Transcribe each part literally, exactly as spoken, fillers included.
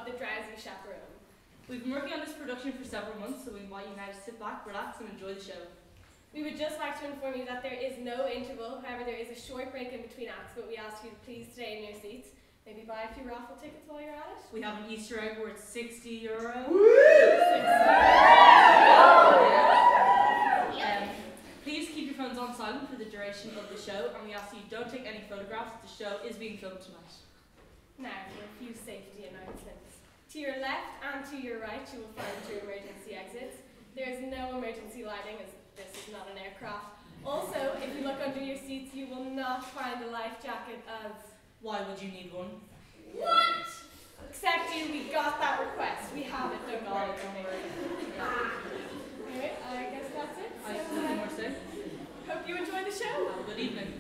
The Drowsy Chaperone. We've been working on this production for several months, so we invite you now to sit back, relax, and enjoy the show. We would just like to inform you that there is no interval, however there is a short break in between acts, but we ask you to please stay in your seats. Maybe buy a few raffle tickets while you're at it. We have an Easter egg worth sixty euro. um, please keep your phones on silent for the duration of the show, and we ask you don't take any photographs. The show is being filmed tonight. Now for a few safety announcements. To your left and to your right you will find two emergency exits. There is no emergency lighting as this is not an aircraft. Also, if you look under your seats you will not find a life jacket as... Why would you need one? What? Except you, we got that request. We have it, don't worry. Don't worry. Anyway, I guess that's it. I So, have nothing more to say. hope you enjoy the show. Have a good evening.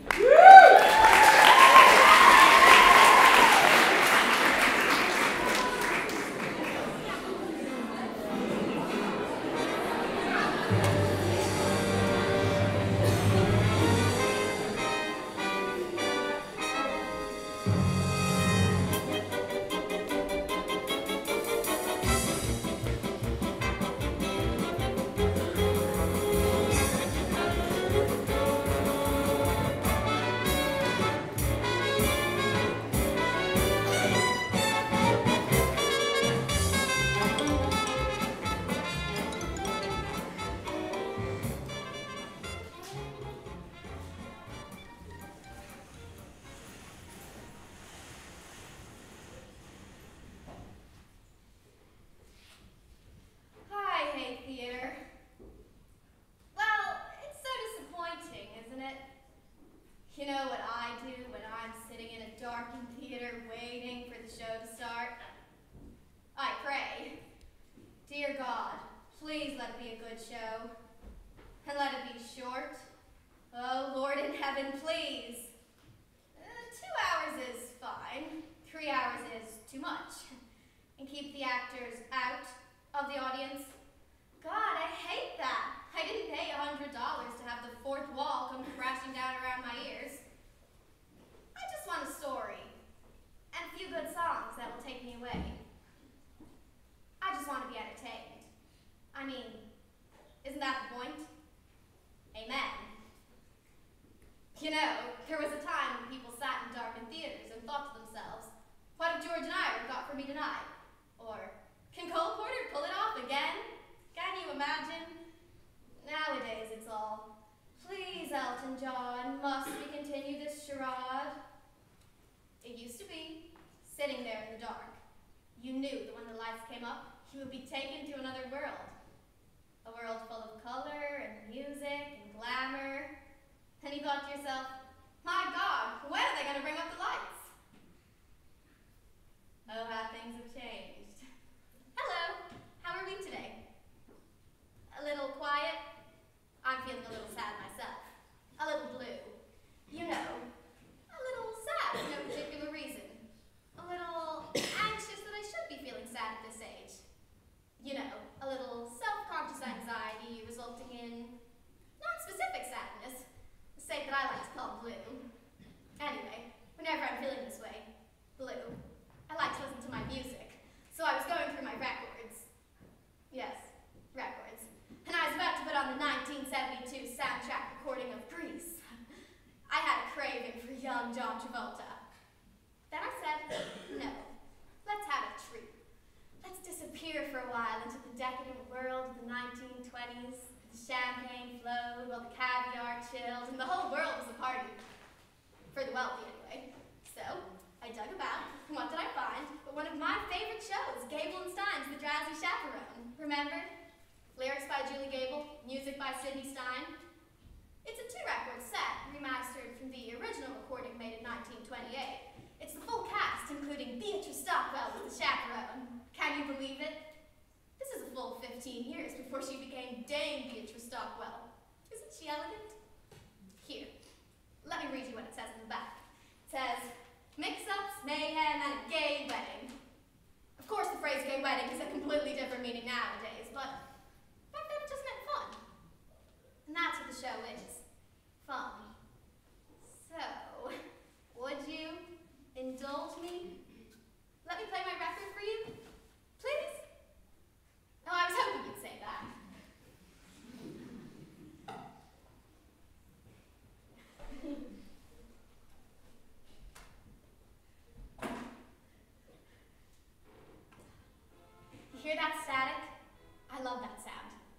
Indulge me? Let me play my record for you?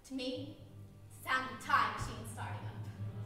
To me, it's the sound of a time machine starting up.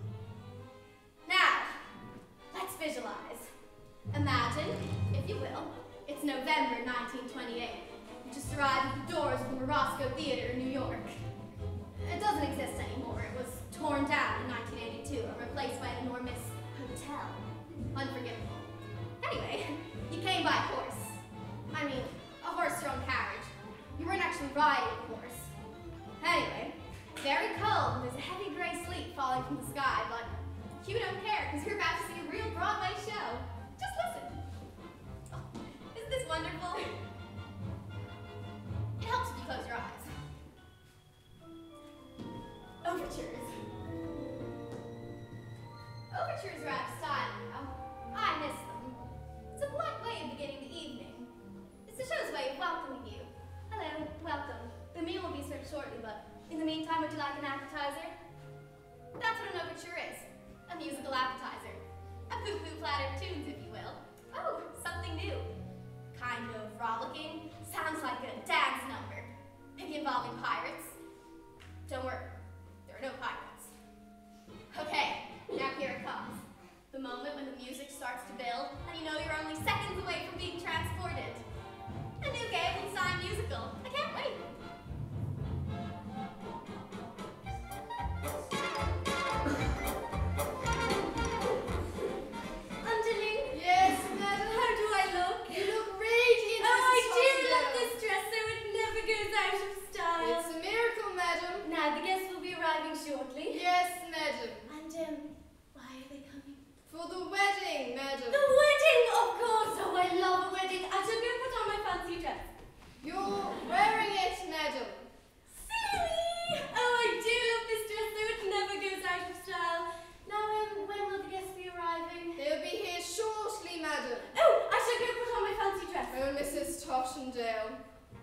Now, let's visualize. Imagine, if you will, it's November nineteen twenty-eight. You just arrived at the doors of the Morosco Theater in New York. It doesn't exist anymore. It was torn down in nineteen eighty-two and replaced by an enormous hotel. Unforgivable. Anyway, you came by horse. I mean, a horse-drawn carriage. You weren't actually riding a horse. Anyway, very cold, and there's a heavy gray sleet falling from the sky, but you don't care, because you're about to see a real Broadway show. Just listen. Oh, isn't this wonderful? It helps if you close your eyes. Overtures. Overtures are out of style now. I miss them. It's a polite way of beginning the evening. It's the show's way of welcoming you. Hello, welcome. The meal will be served shortly, but in the meantime, would you like an appetizer? That's what an overture is. A musical appetizer. A poo-poo platter of tunes, if you will. Oh, something new. Kind of frolicking. Sounds like a dance number. Maybe involving pirates. Don't worry, there are no pirates. Okay, now here it comes. The moment when the music starts to build, and you know you're only seconds away from being transported. A new Galen Stein musical. I can't wait. Underling? Yes, madam. How do I look? You look radiant. Oh, I Missus do Tondale. love this dress, so it never goes out of style. It's a miracle, madam. Now, the guests will be arriving shortly. Yes, madam. And, um, why are they coming? For the wedding, madam. The wedding, of course! Oh, I love a wedding. I shall go put on my fancy dress. You're wearing it, madam. Silly! Oh, I do love this dress, so it never goes out of style. Now, um, when will the guests be arriving? They'll be here shortly, madam. Oh, I shall go put on my fancy dress. Oh, Missus Tottendale.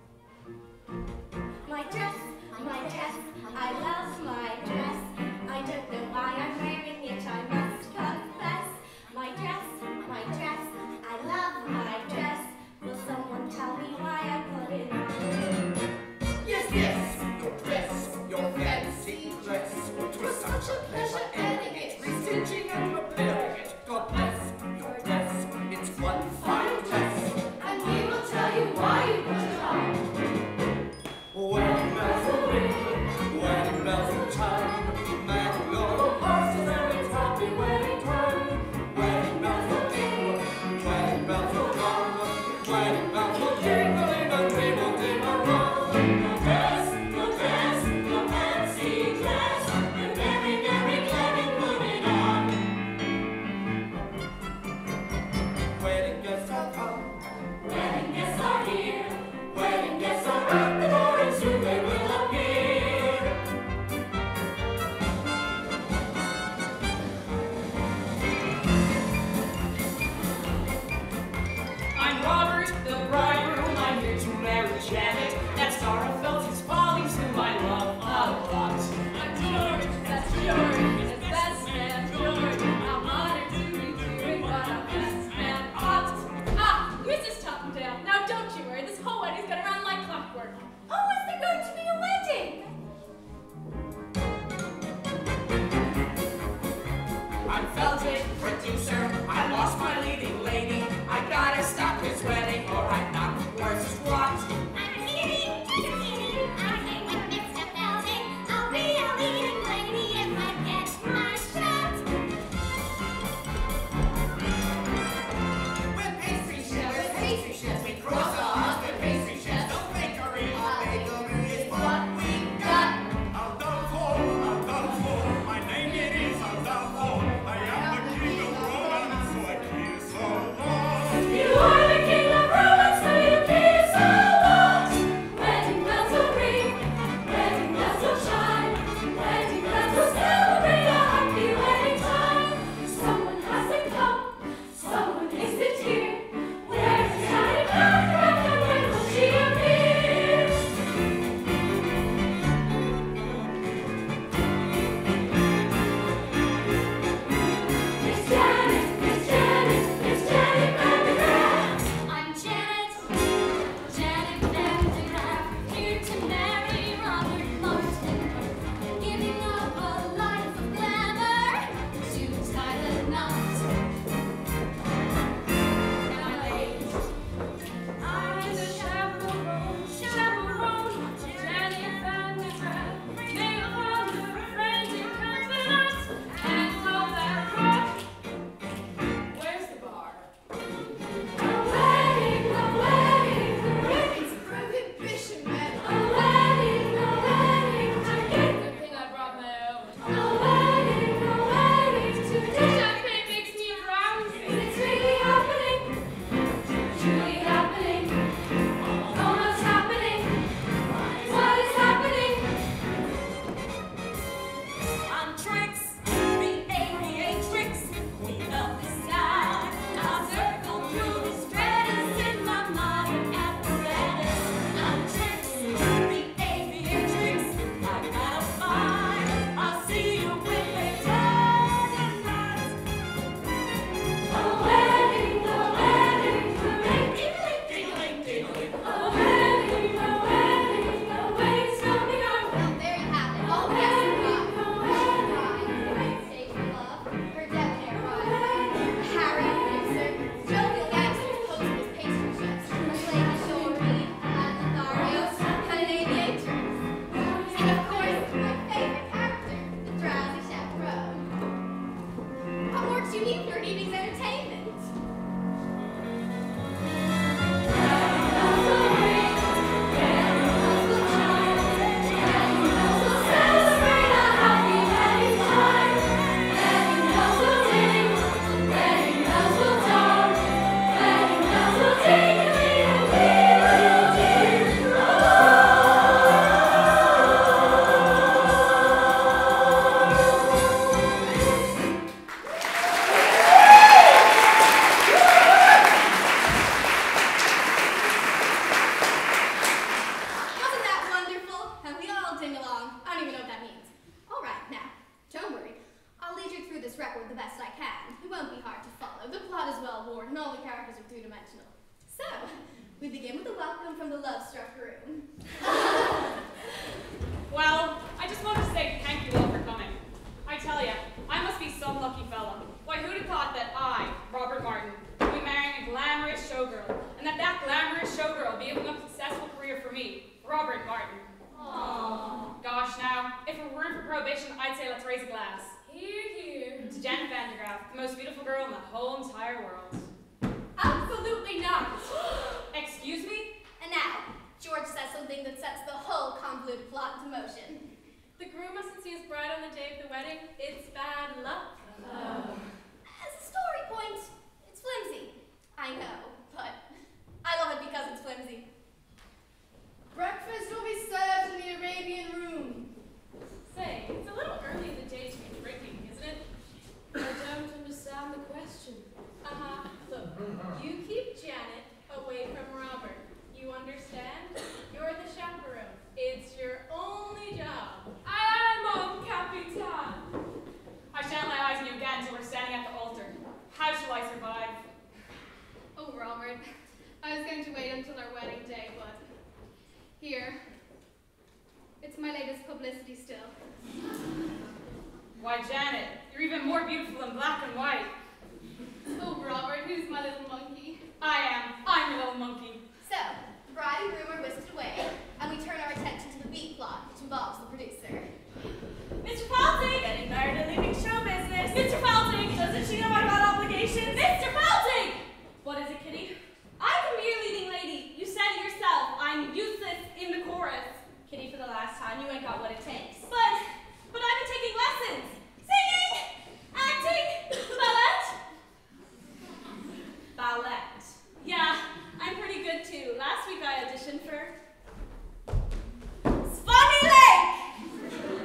My dress, my dress, I love my dress. I don't know why I'm wearing it, I must confess. My dress, my dress, I love my dress. Will someone tell me why I put it on? Yes, yes, your dress, your fancy dress. Was such a pleasure adding it, Restitching and repairing it. God bless your dress, it's one fine dress. and we will tell you why you put it on. Wedding bells will ring, wedding bells along. I don't even know what that means. All right, now, don't worry. I'll lead you through this record the best I can. It won't be hard to follow. The plot is well worn, and all the characters are two-dimensional. So, we begin with a welcome from the love-struck room. Well, I just want to say thank you all for coming. I tell ya, I must be some lucky fella. Why, who'd have thought that I, Robert Martin, would be marrying a glamorous showgirl, and that that glamorous showgirl would be able to have a successful career for me, Robert Martin. Aww. Gosh, now, if it weren't for Prohibition, I'd say let's raise a glass. Here, here. To Janet Van de Graaff, the most beautiful girl in the whole entire world. Absolutely not. Excuse me? And now, George says something that sets the whole convoluted plot into motion. The groom mustn't see his bride on the day of the wedding. It's bad luck. Oh. As a story point, it's flimsy. I know, but I love it because it's flimsy. Breakfast will be served in the Arabian room. Say, it's a little early in the day to be drinking, isn't it? I don't understand the question. Uh-huh. Look, you keep Janet away from Robert. You understand? You're the chaperone. It's your only job. I am mon capitaine. I shan't lay eyes on you again until we're standing at the altar. How shall I survive? Oh, Robert. I was going to wait until our wedding day, but here. It's my latest publicity still. Why, Janet, you're even more beautiful in black and white. Oh, Robert, who's my little monkey? I am. I'm your little monkey. So, the bride and groom are whisked away, and we turn our attention to the B plot, which involves the producer. Mister Felting! Getting married and leaving show business. Mister Felting! Doesn't she know I've got obligations? Mister Felting! What is it, Kitty? I'm a mere leading lady. You said it yourself. I'm useless in the chorus. Kitty, for the last time, you ain't got what it takes. But, but I've been taking lessons. Singing! Acting! Ballet! Ballet. Yeah, I'm pretty good too. Last week I auditioned for Swanee Lake!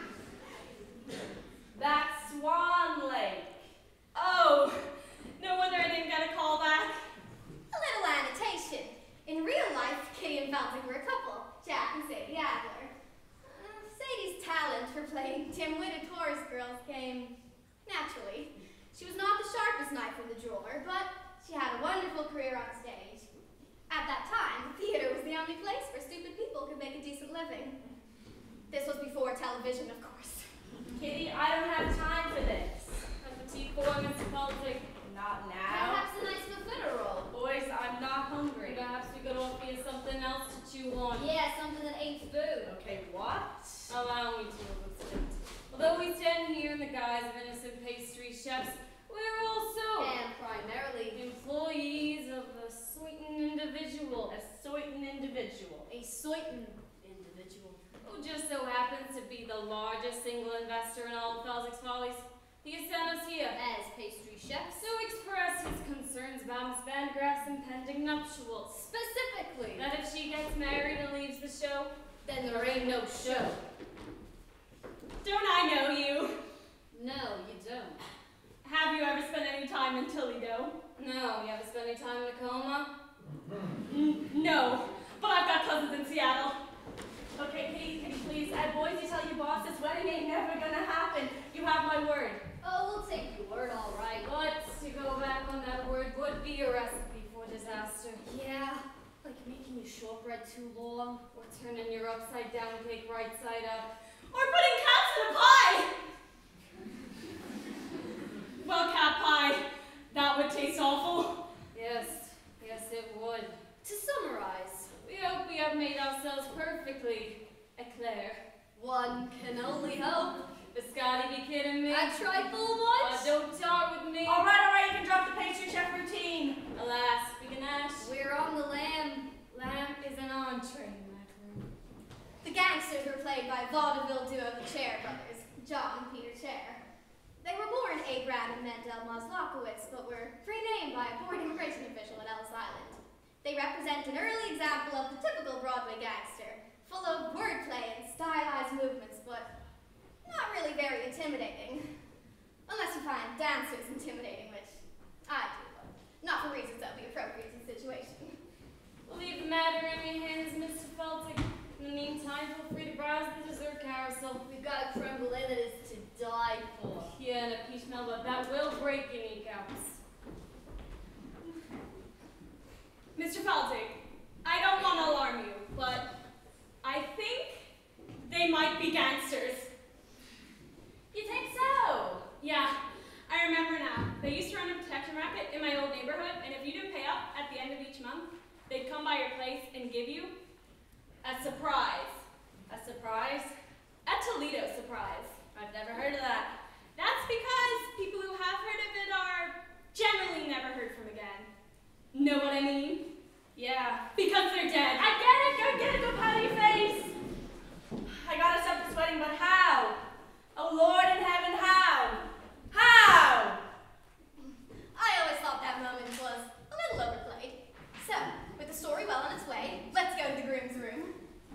That's Swan Lake. Oh, no wonder I didn't get a call back. A little annotation. In real life, Kitty and Felting were a couple, Jack and Sadie Adler. Uh, Sadie's talent for playing dim-witted chorus girls came naturally. She was not the sharpest knife in the drawer, but she had a wonderful career on stage. At that time, the theater was the only place where stupid people could make a decent living. This was before television, of course. Kitty, I don't have time for this. I'm fatigued for Mister Felting. Not now. Perhaps a nice buffet roll. Boys, I'm not hungry. Perhaps we could offer you something else to chew on. Yeah, something that ain't food. Okay, what? Allow me to explain. Although we stand here in the guise of innocent pastry chefs, we're also And primarily, employees of a certain individual. A certain individual. a certain individual. Who just so happens to be the largest single investor in all of Felsix Follies. He has sent us here As pastry chefs. to express his concerns about Miss Van Graff's impending nuptials. Specifically, That if she gets married and leaves the show, then there ain't no show. don't I know you? No, you don't. Have you ever spent any time in Toledo? No. You ever spent any time in Tacoma? N- no. But I've got cousins in Seattle. Okay, Kitty, Kitty, please. Uh, boys, you tell your boss this wedding ain't never gonna happen. You have my word. Oh, we'll take your word, all right. But to go back on that word would be a recipe for disaster. Yeah, like making your shortbread too long. Or turning your upside down cake right side up. Or putting cats in a pie! Well, cat pie, that would taste awful. Yes, yes it would. To summarize, We hope we have made ourselves perfectly eclair. one can only hope. Biscotti, be kidding me? A trifle Uh, much? don't talk with me. Alright, alright, you can drop the pastry chef routine. Alas, we can ash. We're on the lamb. Lamb is an entree, Macklin. The gangsters were played by vaudeville duo the Chair brothers, John and Peter Chair. They were born Abraham and Mendel Moslakowitz, but were renamed by a board immigration official at Ellis Island. They represent an early example of the typical Broadway gangster, full of wordplay and stylized movements, but not really very intimidating. Unless you find dancers intimidating, which I do, but not for reasons that would be appropriate to the situation. We'll leave the matter in your hands, Mister Felting. In the meantime, feel free to browse the dessert Hansel. We've got a creme brulee that is to die for. Yeah, and a peach melba that will break your kneecaps. Mister Feldig, I don't want to alarm you, but I think they might be gangsters. You think so? Yeah, I remember now. They used to run a protection racket in my old neighborhood, and if you didn't pay up at the end of each month, they'd come by your place and give you a surprise. A surprise? A Toledo surprise. I've never heard of that. That's because people who have heard of it are generally never heard from again. Know what I mean? Yeah, because they're dead. I get it, go get it, go pat your face. I gotta stop this wedding, but how? Oh Lord in heaven, how? How? I always thought that moment was a little overplayed. So, with the story well on its way, let's go to the groom's room.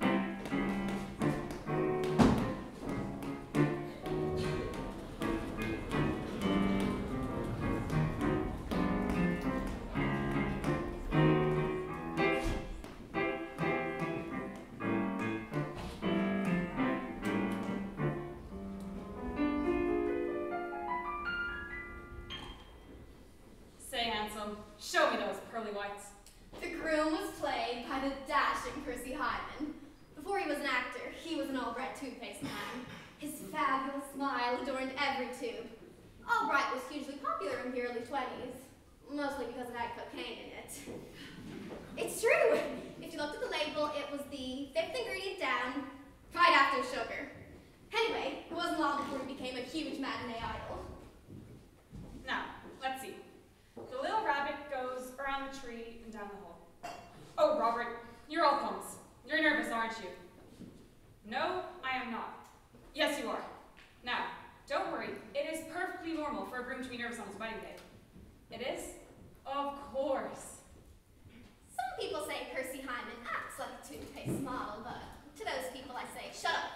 Show me those pearly whites. The groom was played by the dashing Percy Hyman. Before he was an actor, he was an Albright toothpaste man. His fabulous smile adorned every tube. Albright was hugely popular in the early twenties, mostly because it had cocaine in it. It's true. If you looked at the label, it was the fifth ingredient down, right after sugar. Anyway, it wasn't long before he became a huge matinee idol. Now, let's see. The little rabbit goes around the tree and down the hole. Oh, Robert, you're all thumbs. You're nervous, aren't you? No, I am not. Yes, you are. Now, don't worry. It is perfectly normal for a groom to be nervous on his wedding day. It is? Of course. Some people say Percy Hyman acts like a toothpaste model, but to those people I say, shut up.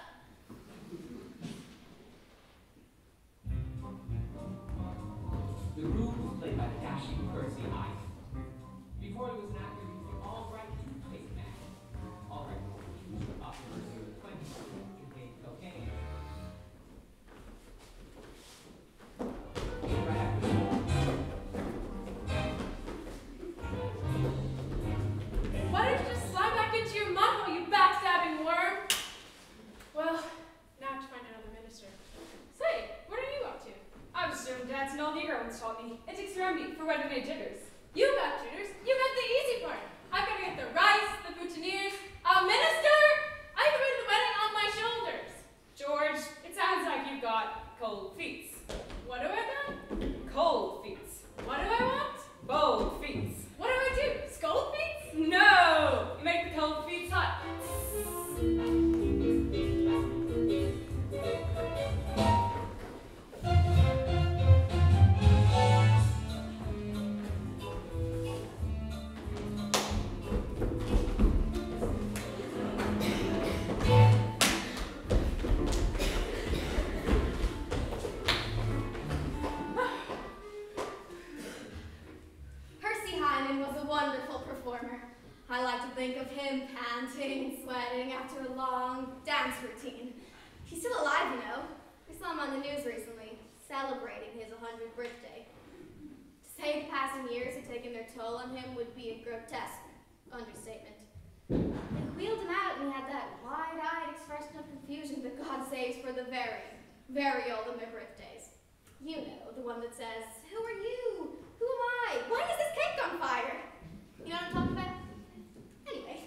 The groom was played by the dashing Percy Hyman. Before he was an actor, he was an Albright toothpaste man. Albright was popular in the twenties and contained cocaine. Right after Why did you just slide back into your mud hole, you backstabbing worm? Well, now I have to find another minister. Say, what are you up to? I was doing dance and all Negro once taught me. It takes around me for wedding day jitters. You got jitters. You got the easy part. I gotta get the rice, the boutonnieres, a minister. I can win the wedding on my shoulders. George, it sounds like you've got cold feet. What do I got? Cold feet. What do I want? Bold feet. What do I do? Scold feet? No! You make the cold feet hot. Percy Hyman was a wonderful performer. I like to think of him panting and sweating after a long dance routine. He's still alive, you know. We saw him on the news recently, celebrating his one hundredth birthday. To say the passing years had taken their toll on him would be a grotesque understatement. They wheeled him out and he had that wide-eyed expression of confusion that God saves for the very, very old on their birthdays. You know, the one that says, "Who are you? Who am I? Why is this cake on fire?" You know what I'm talking about? Anyway.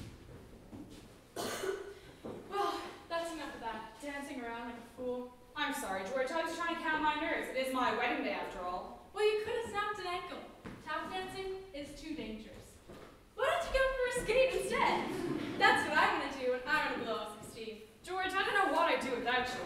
Well, that's enough of that. Dancing around like a fool. I'm sorry, George. I was trying to calm my nerves. It is my wedding day after all. Well, you could have snapped an ankle. Tap dancing is too dangerous. Why don't you go for a skate instead? That's what I'm gonna do when I want to blow up some steam. George, I don't know what I'd do without you.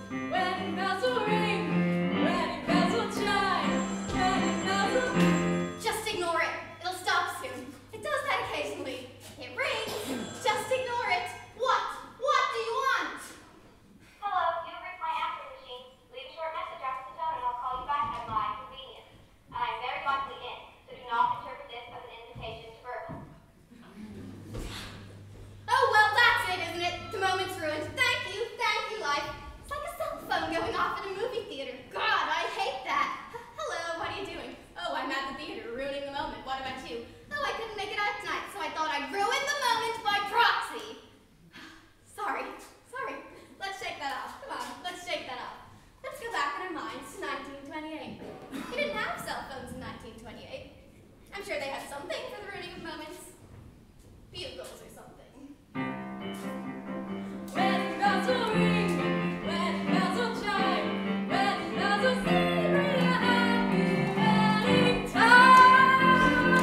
Wedding bells will ring, wedding bells will chime, wedding bells will... Just ignore it. It'll stop soon. It does that occasionally. It rings. Just ignore it. What? What do you want? Hello, you've reached my answering machine. Leave a short message after the tone and I'll call you back at my convenience. And I am very likely in, so do not interpret this as an invitation to verbal. Oh, well, that's it, isn't it? The moment's ruined. Thank you, thank you, life. It's like a cell phone going off in a movie theater. God, I hate that. H- Hello, what are you doing? Oh, I'm at the theater, ruining the moment. What about you? Oh, I couldn't make it out tonight, so I thought I'd ruin the moment by proxy. Sorry, sorry. Let's shake that off. Come on, let's shake that off. Let's go back in our minds to nineteen twenty-eight. We didn't have cell phones in nineteen twenty-eight. I'm sure they had something for the ruining of moments. Bugles or something. Wedding bells will ring, wedding bells will chime, wedding bells will celebrate a happy wedding time.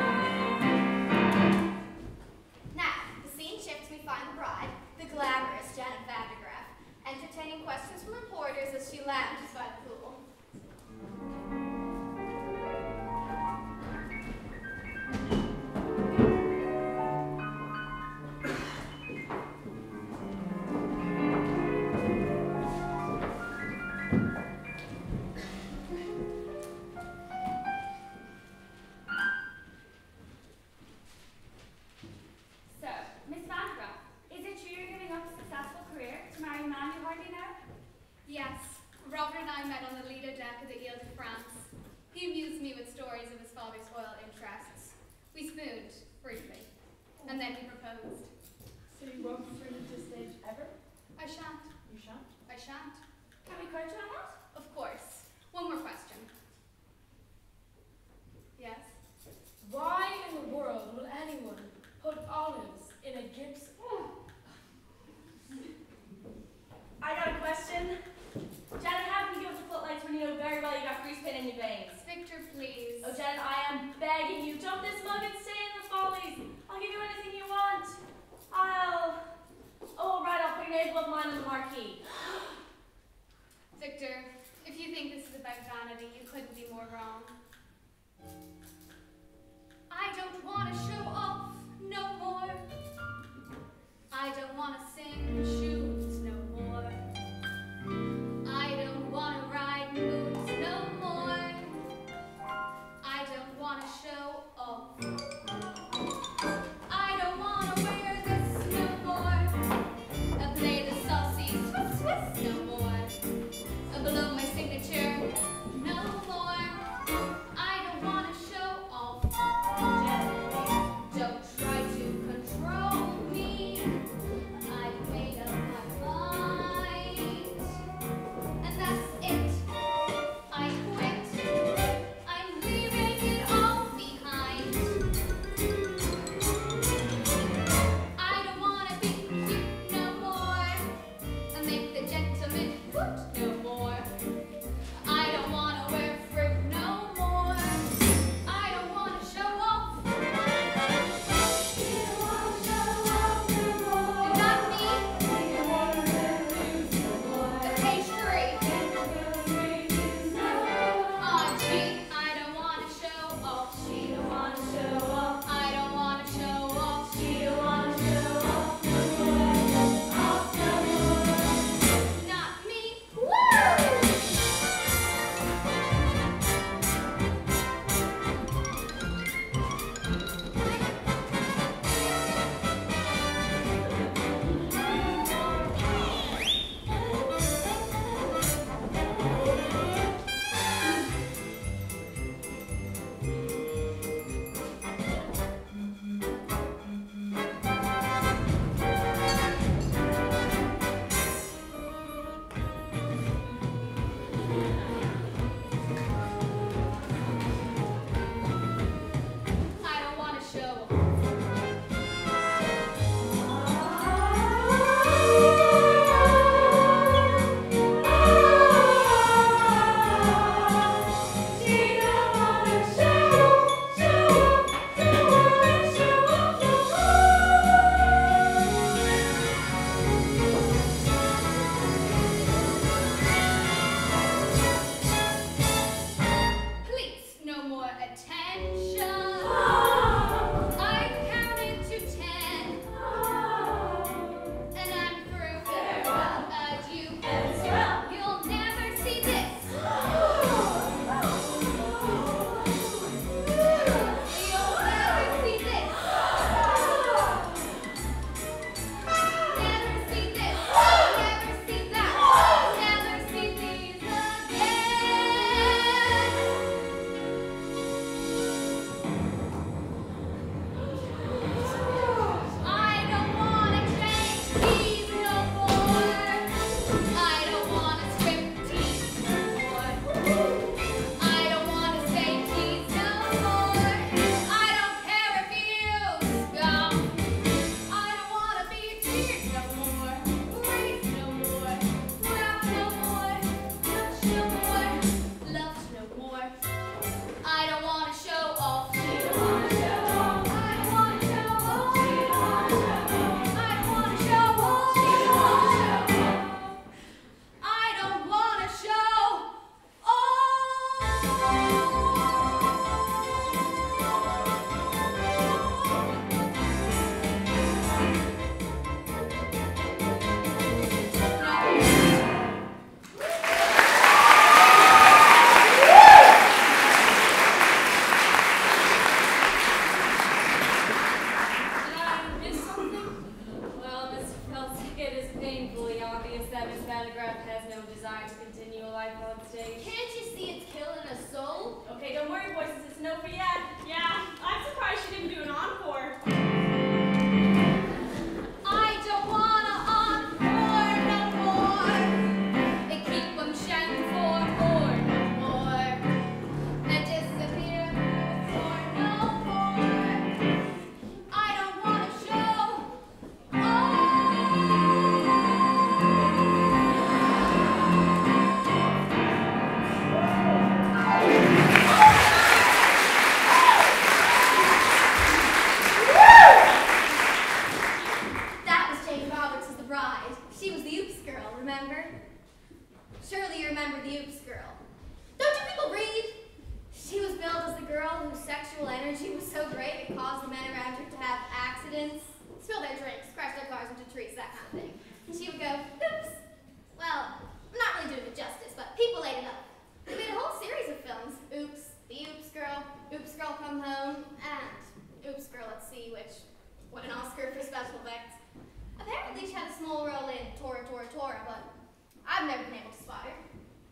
Now, the scene shifts, we find the bride, the glamorous Janet Vandergraff, entertaining questions from reporters as she lounges by the pool. So, Miss Vandergraff, is it true you're giving up a successful career to marry a man you hardly know? Yes, Robert and I met on the Lido deck of the Ile de France. He amused me with stories of his father's oil interests. We spooned, briefly, and then he proposed. So you won't return at this stage ever? I shan't. You shan't? I shan't. Can we quote you on that? Of course. One more question. Yes? Why in the world will anyone put olives in a Gibson? I got a question. Janet, how can you give us a footlights when you know very well you got grease paint in your veins? Victor, please. Oh, Janet, I am begging you. Dump this mug and stay in the follies. I'll give you anything you want. I'll... Oh, right, I'll put your name above mine on the marquee. Victor, if you think this is about vanity, you couldn't be more wrong. I don't want to show off no more. I don't want to sing shoes no more. I don't want to ride moons no more. I don't want to show off. I don't want to wear this no more. I play the saucy Swiss Swiss no more. Below my signature no more. no desire to continue a life on stage. Can't you see it's killing a soul? Okay, don't worry, voices. It's no for yet. Yeah, I'm surprised she didn't do an encore. I don't wanna encore no more. They keep 'em shouting for more, no more. And disappear for no more. I don't wanna show. That was Jane Roberts as the bride. She was the Oops girl, remember? Surely you remember the Oops girl. Don't you people read? She was billed as the girl whose sexual energy was so great it caused the men around her to have accidents, spill their drinks, crash their cars into trees, that kind of thing. And she would go, oops. Well, I'm not really doing it justice, but people ate it up. They made a whole series of films. Oops, The Oops Girl, Oops Girl Come Home, and Oops Girl Let's See, which won an Oscar for special effects. Apparently she had a small role in Tora Tora Tora, but I've never been able to spot her.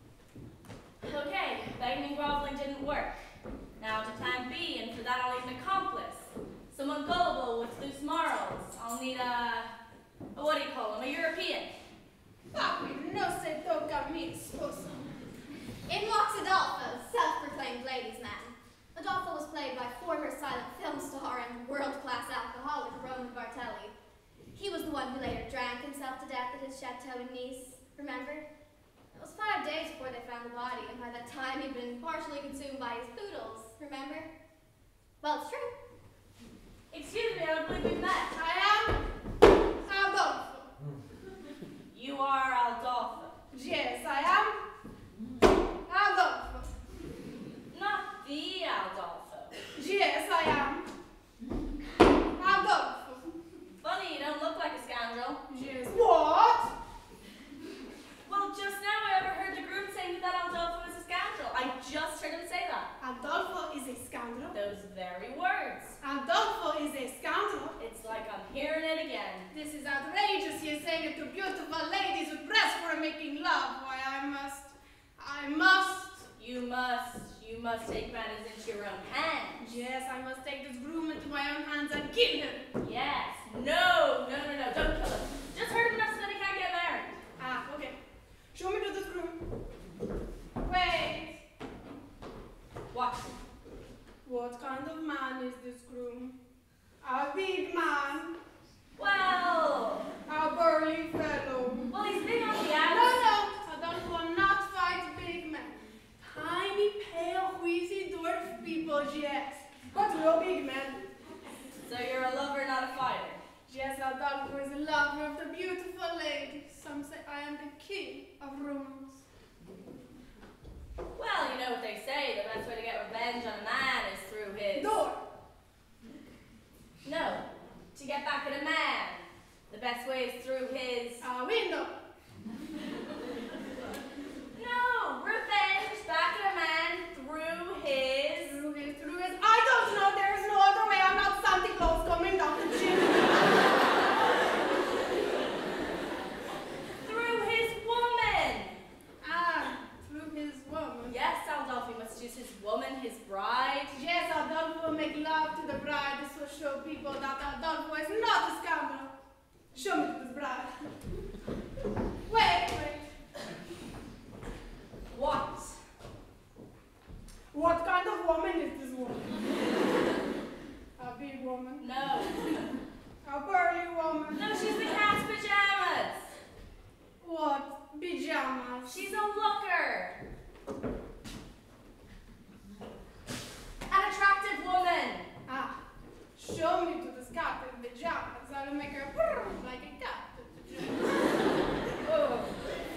Okay, begging and groveling didn't work. Now to plan B, and for that I'll need an accomplice. Someone gullible with loose morals. I'll need a, a what do you call him, a European. Papi, no se toca mi esposa. In walks Adolfo, self-proclaimed ladies' man. Adolfo was played by former silent film star and world-class alcoholic Roman Bartelli. He was the one who later drank himself to death at his chateau in Nice, remember? It was five days before they found the body, and by that time he'd been partially consumed by his poodles, remember? Well, it's true. Excuse me, I don't believe we've met. I am Adolfo. You are Aldolfo. Yes, I am Adolfo. Not the Aldolfo. Yes, I am Adolfo. Funny, you don't look like a scoundrel. Yes. What? Well, just now I overheard the groom saying that Aldolfo is a scoundrel. I just heard him say that. Adolfo is a scoundrel. Those very words. Adolfo is a scoundrel. It's like I'm hearing it again. This is outrageous. You're saying it to beautiful ladies with breasts for making love. Why, I must, I must. You must, you must take matters into your own hands. Yes, I must take this groom into my own hands and kill him. Yes. No, no, no, no, don't kill him. Just hurt him enough so that he can't get married. Ah, okay. Show me to this groom. Wait. What? What kind of man is this groom? A big man. Well, A burly fellow. well, he's big on the No, outside. no, Adolfo will not fight big men. Tiny, pale, wheezy, dwarf people, yes. But real big men. So you're a lover, not a fighter. Yes, Adolfo is a lover of the beautiful ladies. Some say I am the king of romance. Well, you know what they say, the best way to get revenge on a man is through his... Door. No, to get back at a man, the best way is through his... A window. No, revenge back at a man through his... Through his, through his. I don't know. There is no other way. I'm not Santa Claus coming down the chimney. through his woman. Ah, through his woman. Yes, Aldolfo must choose his woman, his bride. Yes, Adolfo will make love to the bride. This will show people that Adolfo is not a scoundrel. Show me to this bride. Wait, wait. What? What kind of woman is this woman? A big woman? No. A burly woman? No, she's the cat's pajamas. What? Pajamas? She's a looker. An attractive woman. Ah, show me to this cat in pajamas. I'll make her purr like a cat. Oh.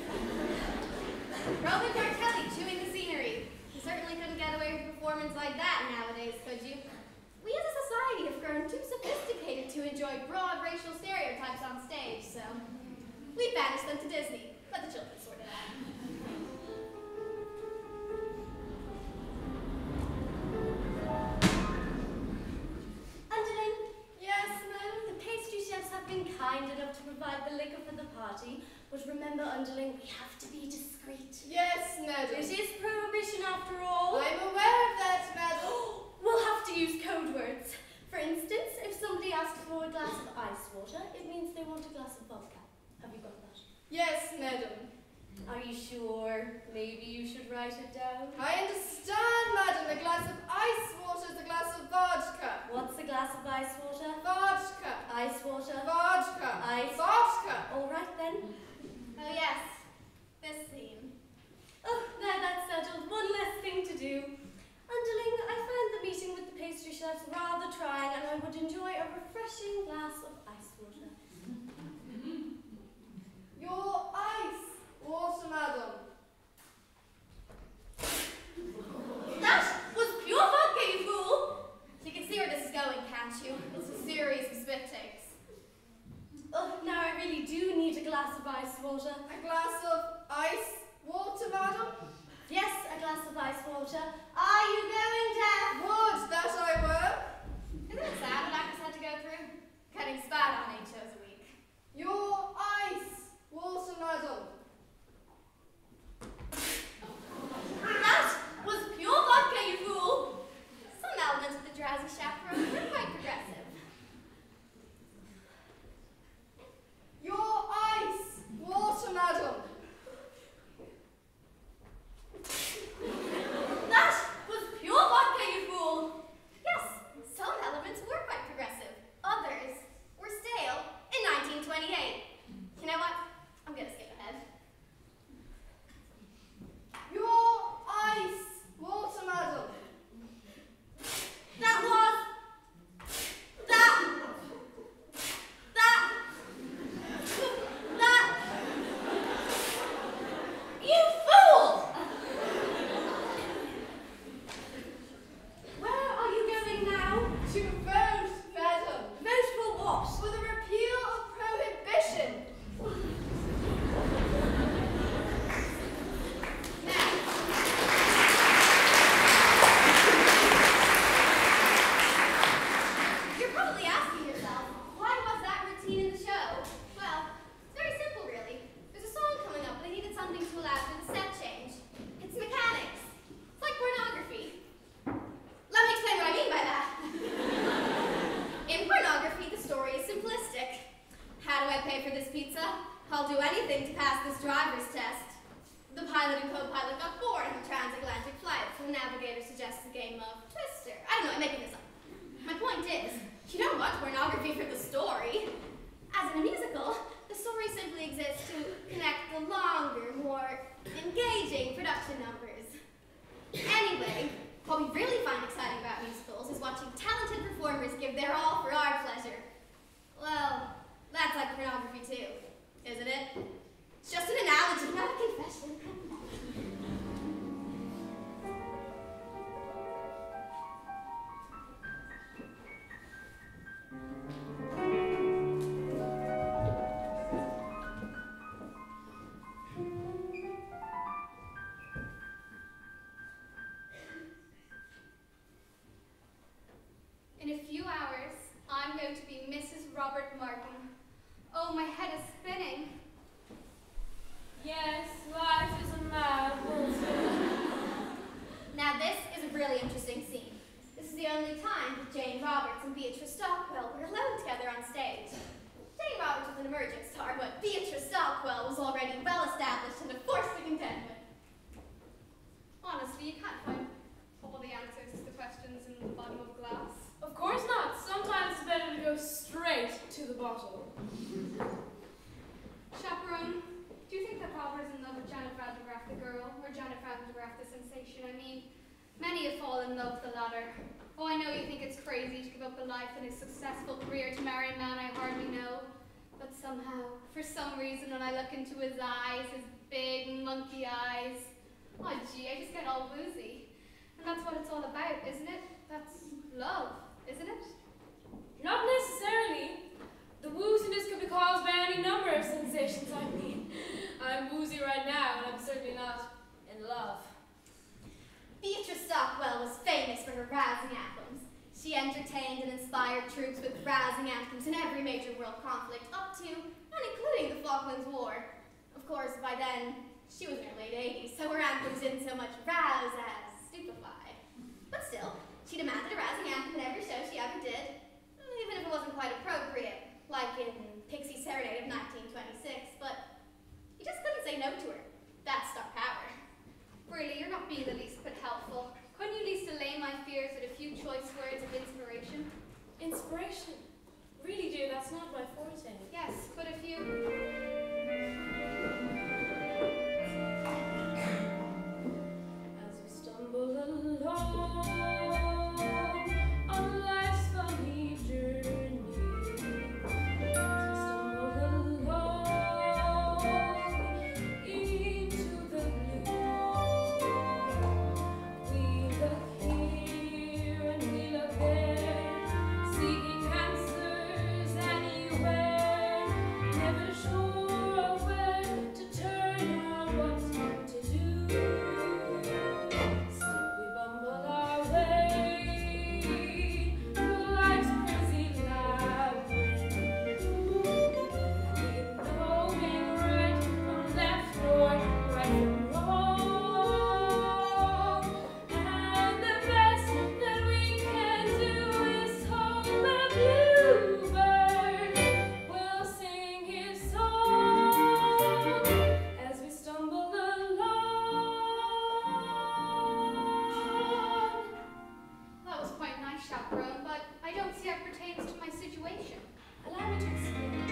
Roman Bartelli chewing the scenery. You certainly couldn't get away with a performance like that nowadays, could you? We as a society have grown too sophisticated to enjoy broad racial stereotypes on stage, so we banished them to Disney. Let the children sort it out. Underling, Yes, madam? the pastry chefs have been kind enough to provide the liquor for the party, but remember, Underling, we have to be madam. It is prohibition after all. I'm aware of that, madam. We'll have to use code words. For instance, if somebody asks for a glass of ice water, it means they want a glass of vodka. Have you got that? Yes, madam. Are you sure? Maybe you should write it down. I understand, madam. A glass of ice water is a glass of vodka. What's a glass of ice water? Vodka. Ice water. Vodka. Ice. Vodka. All right then. Oh yes, this scene. Oh, now that's settled. One less thing to do. Underling, I found the meeting with the pastry chefs rather trying, and I would enjoy a refreshing glass of ice water. Your ice water, madam. That was pure vodka, you fool! You can see where this is going, can't you? It's a series of spit takes. Oh, now I really do need a glass of ice water. A glass of ice water, madam. Yes, a glass of ice water. Are you going down? Would that I were. Isn't it sad what actors had to go through? Cutting spat on eight shows a week. Your ice water, madam. That was pure vodka, you fool! Some elements of the drowsy chaperone were quite progressive. Your ice water, madam. That was pure vodka, you fool! Yes, some elements were quite progressive. Others were stale in nineteen twenty-eight. You know what? I'm gonna skip ahead. Your ice water, madam. That was... That... That... That... You fool! Where are you going now? To vote, madam. Vote for what? For the repeal of prohibition. You're probably asking yourself, why was that routine in the show? Well, it's very simple, really. There's a song coming up, and they needed something to allow for the step change. It's mechanics. It's like pornography. Let me explain what I mean by that. In pornography, the story is simplistic. How do I pay for this pizza? I'll do anything to pass this driver's test. The pilot and co-pilot got bored on the transatlantic flight, so the navigator suggests a game of Twister. I don't know, I'm making this up. My point is, you don't want pornography for the story. As in a musical, the story simply exists to connect the longer, more engaging production numbers. Anyway, what we really find exciting about musicals is watching talented performers give their all for our pleasure. Well, that's like pornography too, isn't it? It's just an analogy, not a confession. In a few hours, I'm going to be Missus Robert Martin. Oh, my head is spinning. Yes, life is a mad world. Now this is a really interesting scene. This is the only time that Jane Roberts and Beatrice Stockwell were alone together on stage. Jane Roberts was an emerging star, but Beatrice Stockwell was already well established and a force to contend with. Honestly, you can't find all the answers to the questions in the bottom of glass. Of course not. Sometimes it's better to go straight to the bottle. Chaperone, do you think that Robert is in love with Janet Van de Graaff, the girl, or Janet Van de Graaff, the sensation? I mean, many have fallen in love with the latter. Oh, I know you think it's crazy to give up a life and a successful career to marry a man I hardly know. But somehow, for some reason, when I look into his eyes, his big monkey eyes, oh gee, I just get all woozy. And that's what it's all about, isn't it? That's love, isn't it? Not necessarily. The wooziness could be caused by any number of sensations. I mean, I'm woozy right now, and I'm certainly not in love. Beatrice Stockwell was famous for her rousing anthems. She entertained and inspired troops with rousing anthems in every major world conflict, up to and including the Falklands War. Of course, by then, she was in her late eighties. so her anthems didn't so much rouse as stupefy. But still, she demanded a rousing anthem in every show she ever did, even if it wasn't quite appropriate, like in Pixie's Serenade of nineteen twenty-six, but you just couldn't say no to her. That's star power. Really, you're not being the least bit helpful. Couldn't you at least allay my fears with a few choice words of inspiration? Inspiration? Really, dear, that's not my forte. Yes, but if you... As we stumble along on life's funny journey, as we stumble along into the blue, we look here and we look there, seeking answers anywhere, never sure of where to turn or what to do. Still we bumble our way through life's crazy labyrinth, knowing right from left or right from wrong. And the best that we can do is hope the bluebird will sing his song as we stumble along. That was quite nice, chaperone, but I don't see how it pertains to my situation. Allow me to explain.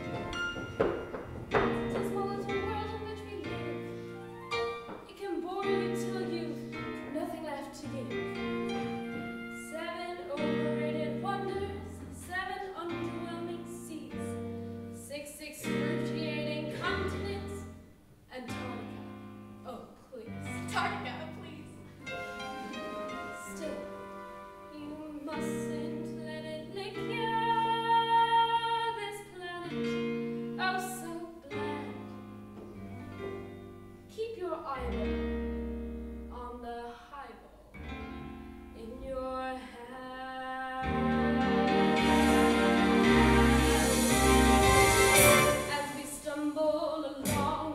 Dismal little world in which we live. It can bore you till you've nothing left to give. Seven overrated wonders, seven underwhelming seas, six excruciating continents, and Antarctica. Oh, please. Antarctica, please. Still, you mustn't let it lick ya, this planet, oh so bland. Keep your eyeball on the highball in your hand. As we stumble along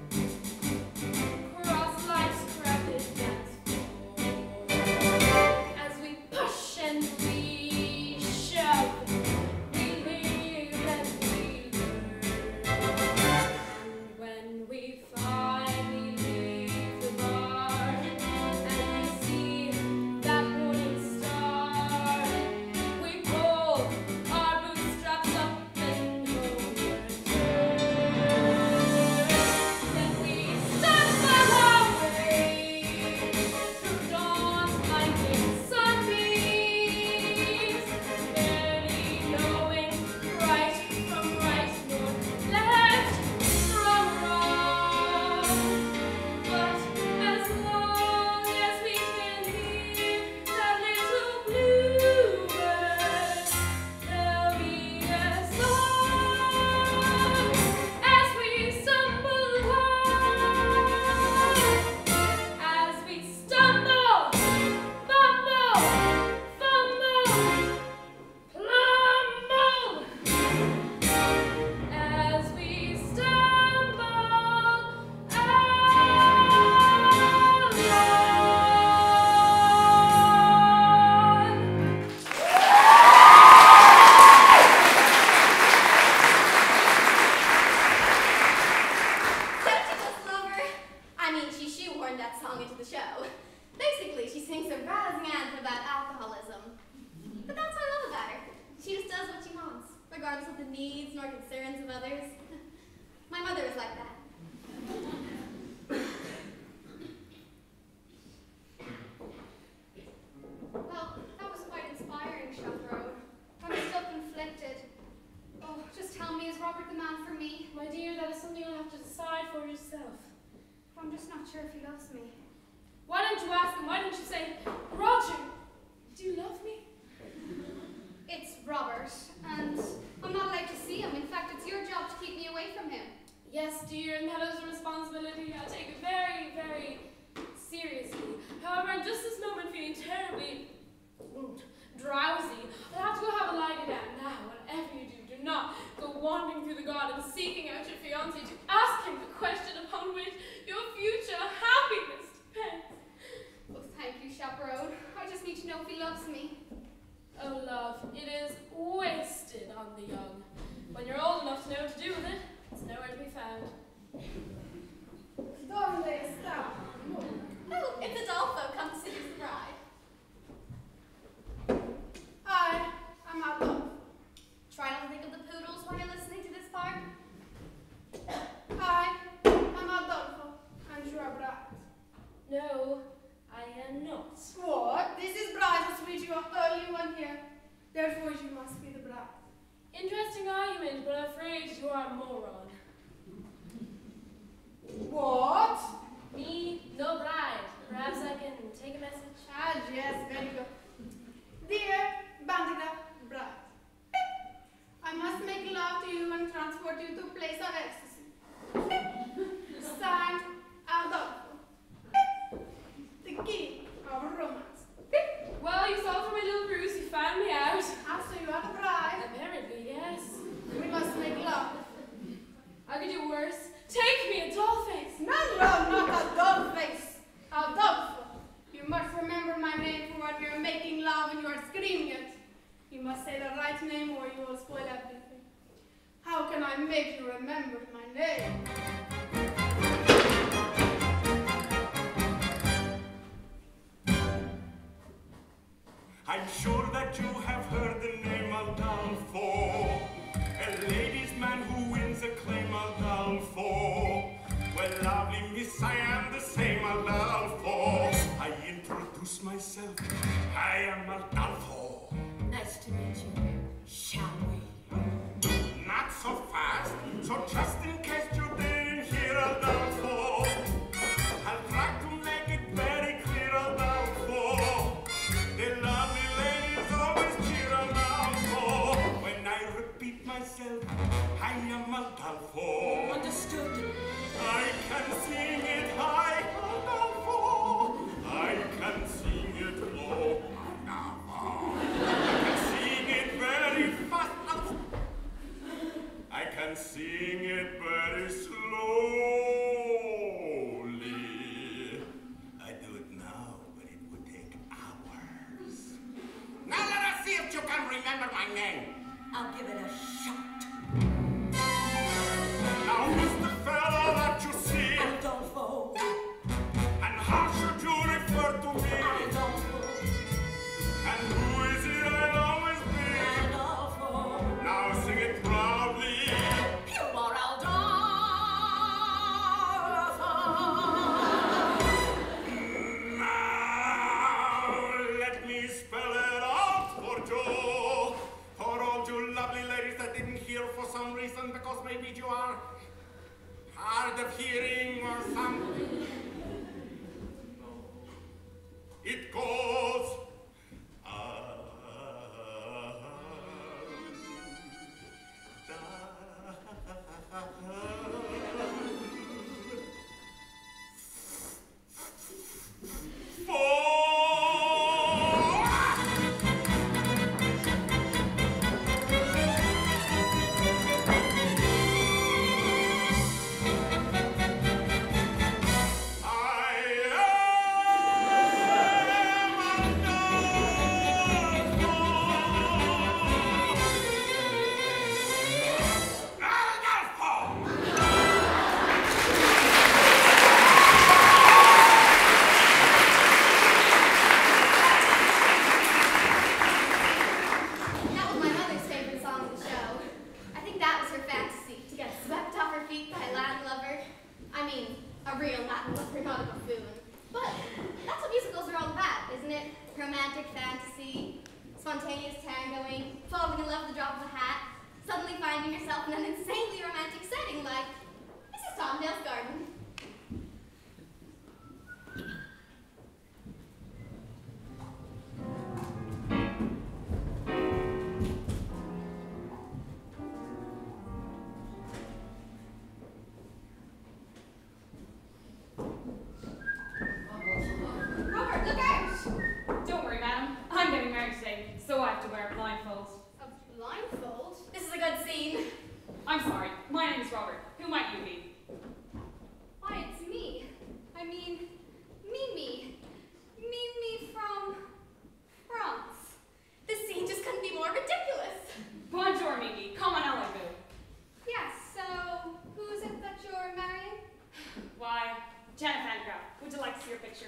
across life's crowded dance floor, as we push and we shove, we live and we learn. And when we finally leave the bar and we see that morning star, we pull our bootstraps up and homeward turn. Then we stumble our way through dawn's blinding sunbeams, barely knowing right from right nor left from wrong. But as long as we can hear that little bluebird, there'll be a song as we stumble along, as we stumble, bumble, fumble, plumble, as we stumble along. Don't you just love her? I mean, she shoehorned that song into the show. Basically, she sings a rousing anthem about alcoholism. But that's what I love about her. She just does what she wants, regardless of the needs nor concerns of others. My mother was like that. Well, that was quite inspiring, chaperone. I'm still conflicted. Oh, just tell me, is Robert the man for me? My dear, that is something you'll have to decide for yourself. I'm just not sure if he loves me. Why don't you ask him? Why don't you say, Roger, do you love me? It's Robert, and I'm not allowed to see him. In fact, it's your job to keep me away from him. Yes, dear, and that is a responsibility I take very, very seriously. However, I'm just this moment feeling terribly mm, drowsy. I'll have to go have a lie down now. Whatever you do, do not go wandering through the garden seeking out your fiancé to ask him the question upon which your future happiness No, I am not. What? This is bride, the sweet, you are only one here. Therefore you must be the bride. Interesting argument, but I'm afraid you are a moron. What? Me, no bride. Perhaps I can take a message? Ah, yes, very good. Dear Bandita bride, I must make love to you and transport you to a place of ecstasy. Signed, Adolfo, the king of romance. Well, you saw from my little bruise, you found me out. Ah, so you are the bride. Apparently, yes. We must make love. I could do worse. Take me, a doll face. No, no, not a doll face. Adolfo. You must remember my name for when you're making love and you are screaming it. You must say the right name or you will spoil everything. How can I make you remember my name? I'm sure that you have heard the name Adolfo, a ladies' man who wins a claim Adolfo. Well, lovely miss, I am the same Adolfo. I introduce myself, I am Adolfo. Nice to meet you. Shall we? Not so fast, so just in case you didn't hear Adolfo, I'll try to make it very clear, Adolfo. The lovely ladies always cheer Adolfo. When I repeat myself, I am Adolfo. Understood. I can sing it high, Adolfo. I can sing it low, Adolfo. I can sing it very fast, Adolfo. I can sing it very slowly. I do it now, but it would take hours. Now let us see if you can remember my name. I'll give it a shot. Now who's the fellow that you see? Adolfo. And how should you refer to me? Adolfo. And who is it I'll always be? Adolfo. Now sing it proudly. You are Adolfo. Now let me spell it out for you. For all you lovely ladies that didn't hear for some reason, because maybe you are hard of hearing or something. It goes. That was my mother's favorite song of the show. I think that was her fantasy, to get swept off her feet by a Latin lover. I mean, a real Latin lover, not a buffoon. But that's what musicals are all about, isn't it? Romantic fantasy, spontaneous tangoing, falling in love with the drop of a hat, suddenly finding yourself in an insanely romantic setting like Missus Totendale's Garden. Robert, look out! Don't worry, madam. I'm getting married today, so I have to wear a blindfold. A blindfold? This is a good scene. I'm sorry. My name is Robert. Who might you be? Why, it's me. I mean, Mimi. Mimi from France. This scene just couldn't be more ridiculous. Bonjour, Mimi. Come on, Ella Boo. Yes, so who is it that you're marrying? Why, Janet Van Graff. Would you like to see your picture?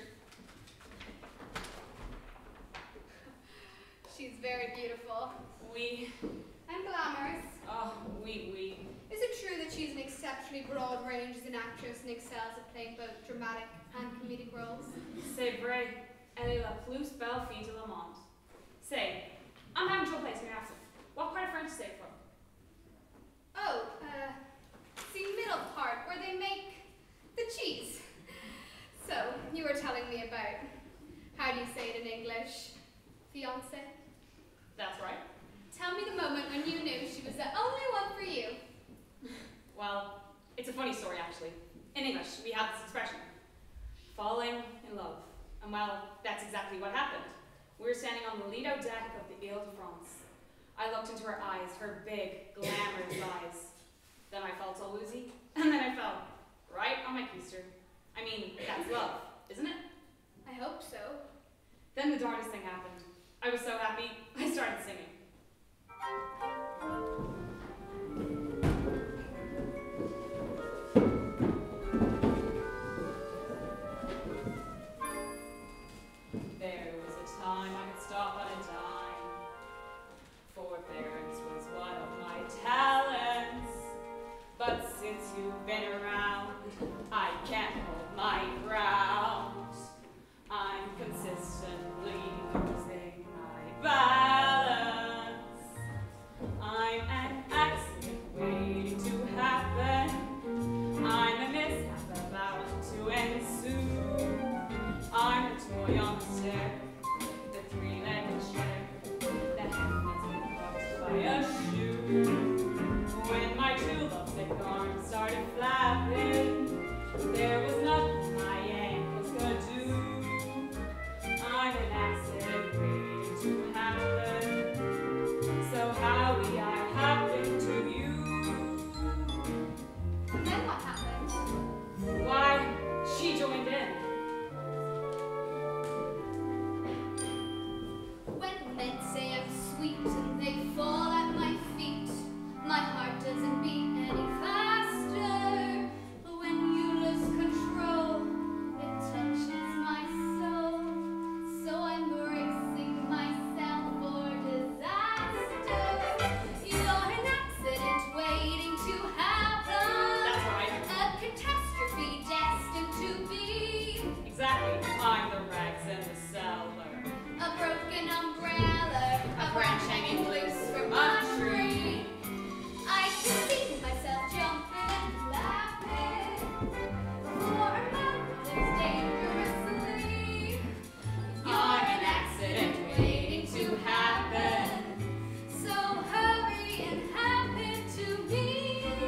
She's very beautiful. We. And glamorous. Oh, we, we. Is it true that she's an exceptionally broad range as an actress and excels at playing both dramatic and comedic roles? C'est vrai. Elle est la plus belle fille de le monde. Say, I'm having trouble placing your accent. What part of French is it from? Oh, uh, the middle part where they make the cheese. So, you were telling me about, how do you say it in English? Fiancé? That's right. Tell me the moment when you knew she was the only one for you. Well, it's a funny story, actually. In English, we have this expression, falling in love. And well, that's exactly what happened. We were standing on the Lido deck of the Ile de France. I looked into her eyes, her big, glamorous eyes. Then I felt all woozy, and then I fell right on my keister. I mean, that's love, isn't it? I hope so. Then the darndest thing happened. I was so happy, I started singing. There was a time I could stop on a dime. Forbearance was one of my talents. But since you've been around, I can't hold my ground. I'm consistently losing my balance. I'm an accident waiting to happen. I'm a mishap about to ensue. I'm a toy on the stair, the three-legged chair, the hand that's been caused by a shoe. When my true love's thick arms started flapping, there was nothing my ankles could do. I'm an accident waiting to happen. So how did I happen to you? And then what happened? Why, she joined in. When men say I'm sweet and they fall at my feet, my heart doesn't beat any faster. But when you lose control, it touches my soul. So I'm bracing myself for disaster. You're an accident waiting to happen. That's right. A catastrophe destined to be. Exactly. I'm the rags in the cellar. A broken umbrella, a branch hanging loose from a tree. I can see myself jumping and laughing. For a moment, dangerously. I'm an accident waiting to happen. So hurry and happen to me.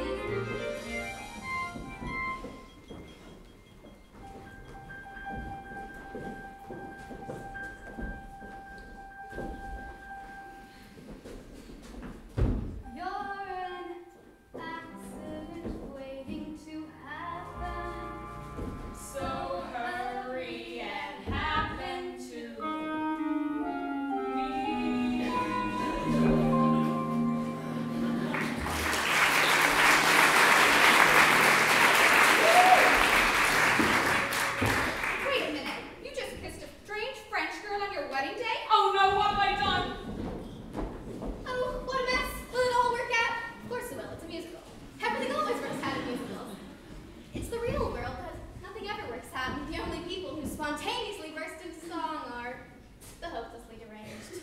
You're an accident waiting to happen. So hurry and happen to me. Wait a minute. You just kissed a strange French girl on your wedding day? Oh no, what have I done? Oh, what a mess. Will it all work out? Of course it will. It's a musical. Everything always works out in musicals. It's the real world, but nothing ever works out, and the only people who spontaneously burst into song are the hopelessly deranged.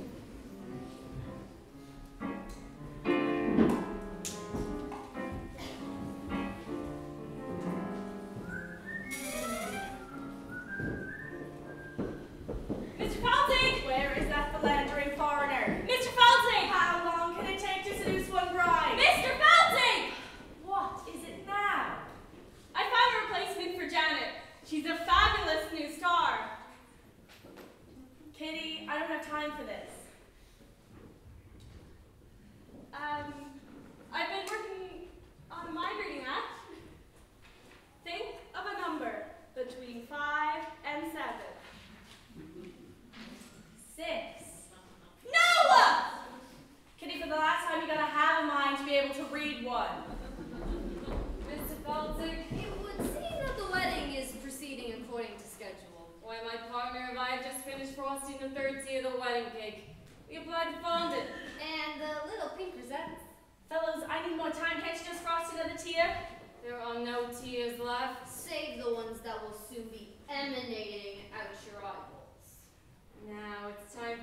Mister Felting! Where is that philandering foreigner? Mister Felting! How long can it take to seduce one bride? Mister Felting! What is it now? I found a replacement for Janet. She's a fabulous new star. Kitty, I don't have time for this. Um, I've been working on a mind reading act. Think of a number between five and seven. Six. No! Kitty, for the last time, you gotta have a mind to be able to read one. Mister Felton, it would seem that the wedding is proceeding according to schedule. Why, my partner and I have just finished frosting the third tier of the wedding cake. We applied to fondant. And the little pink rosettes. Fellows, I need more time. Can't you just frost another tier? There are no tears left. Save the ones that will soon be emanating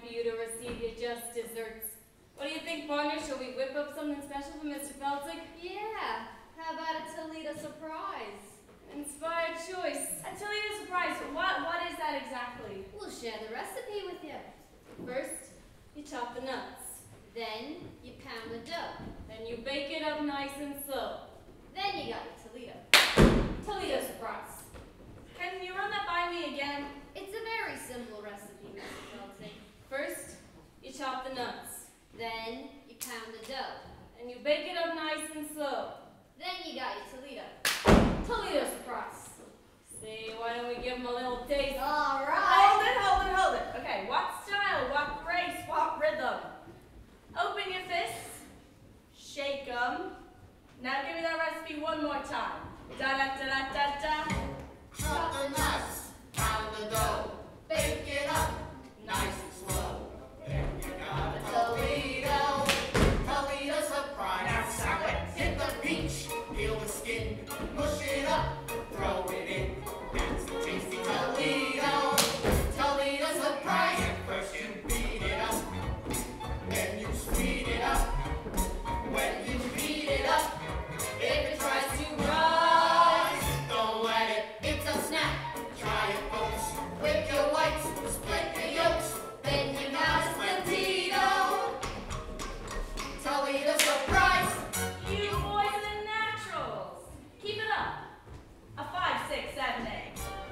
for you to receive your just desserts. What do you think, partner? Shall we whip up something special for Mister Feltic? Yeah. How about a Toledo surprise? Inspired choice. A Toledo surprise. What, what is that exactly? We'll share the recipe with you. First, you chop the nuts. Then you pound the dough. Then you bake it up nice and slow. Then you got your Toledo. Toledo surprise. Can you run that by me again? It's a very simple recipe, Mister Feltic. First, you chop the nuts. Then you pound the dough. And you bake it up nice and slow. Then you got your Toledo. Toledo surprise. See, why don't we give them a little taste? All right. Hold it, hold it, hold it. Okay, what style, what grace, what rhythm? Open your fists, shake them. Now give me that recipe one more time. Da da da da da da. Chop the nuts, pound the dough, bake it up, nice and slow. Then you got a Toledo, Toledo surprise. Now sour it, hit the beach, peel the skin, mush it up, throw it in. That's a tasty Toledo, Toledo surprise. First you beat it up, then you sweet it up. When you beat it up, if it tries to rise, don't let it, it's a snap. Try it, folks. Whip your whites, split the yolks, then you got a Toledo, Toledo surprise. You boys are the naturals. Keep it up. A five, six, seven, eight.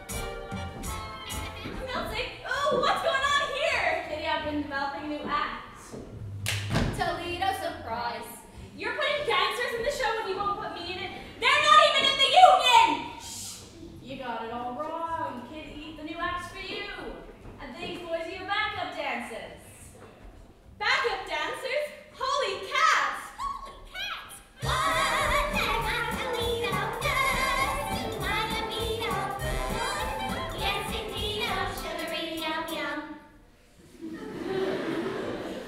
Feltic, oh, what's going on here? Kitty, I've been developing a new act. Toledo surprise. You're putting gangsters in the show and you won't put me in it. They're not even in the union! Shh! You got it all wrong, Kitty. The new act's for you. And these boys are your backup dancers. Backup dancers? Holy cats! Holy cats! What? That's Toledo does. My Toledo. Yes, Toledo. Sugary yum yum.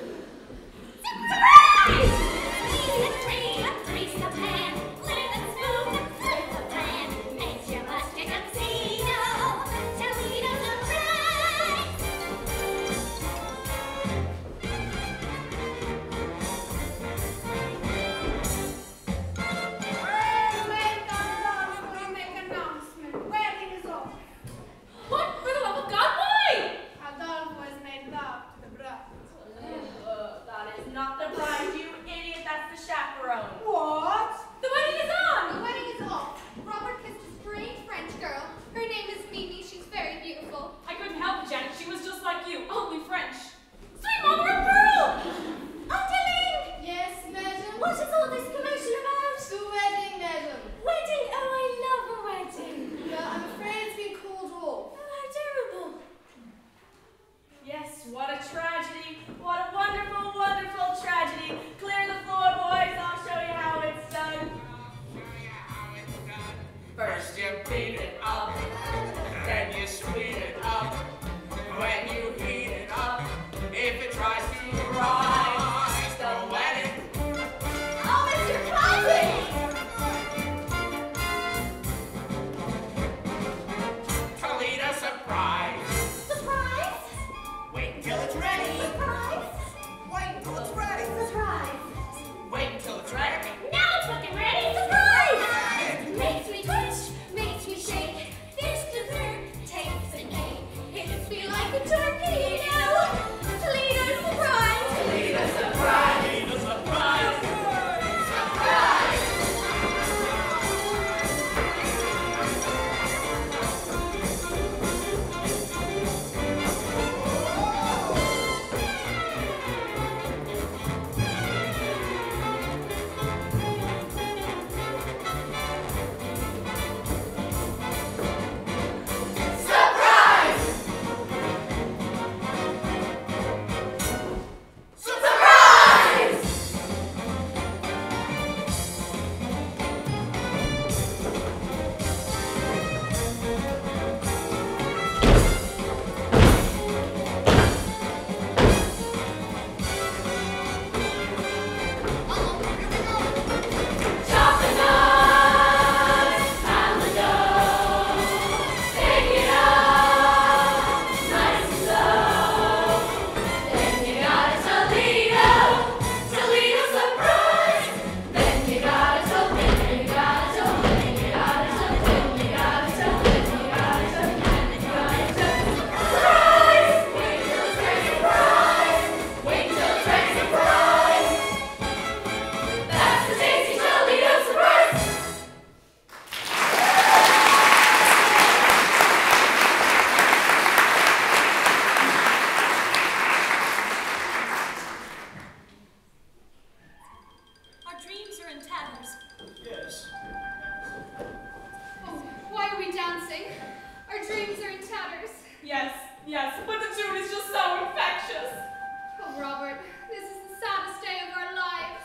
Yes, yes, but the tune is just so infectious. Oh, Robert, this is the saddest day of our lives.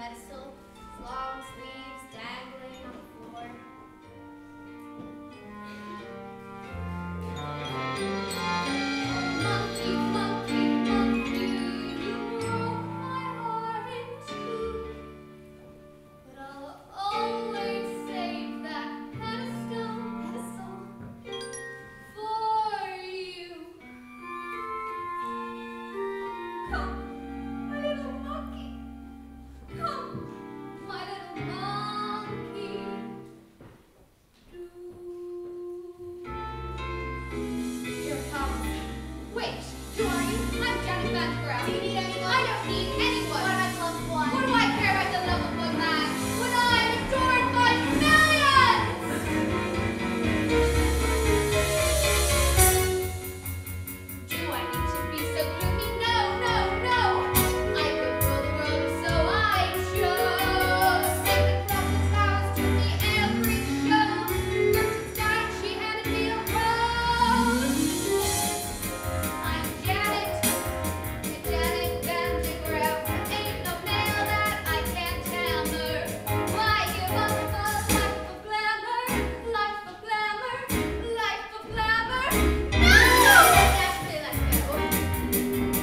pedestal, his long sleeves dangling on the floor. Monkey, monkey, monkey, you broke my heart in two. But I'll always save that pedestal, pedestal for you. Come, my little monkey. Come, my little monkey. Here it comes. Wait, who are you? I'm Janet Vandergraaf. Do you need anyone? I don't need anyone. What am I plus one? What do I care about the love of one man when I'm adored by millions? Do I need to be so gloomy? No, no, no. I could rule the world, so I chose. Sacred Prophet flowers took me every show. Gertrude Stein, she handed me a rose. I'm Janet, Janet Vandergraaf. Ain't no nail that I can't hammer. Why give up a life of glamour, life of glamour, life of glamour? No! Naturally, let's go.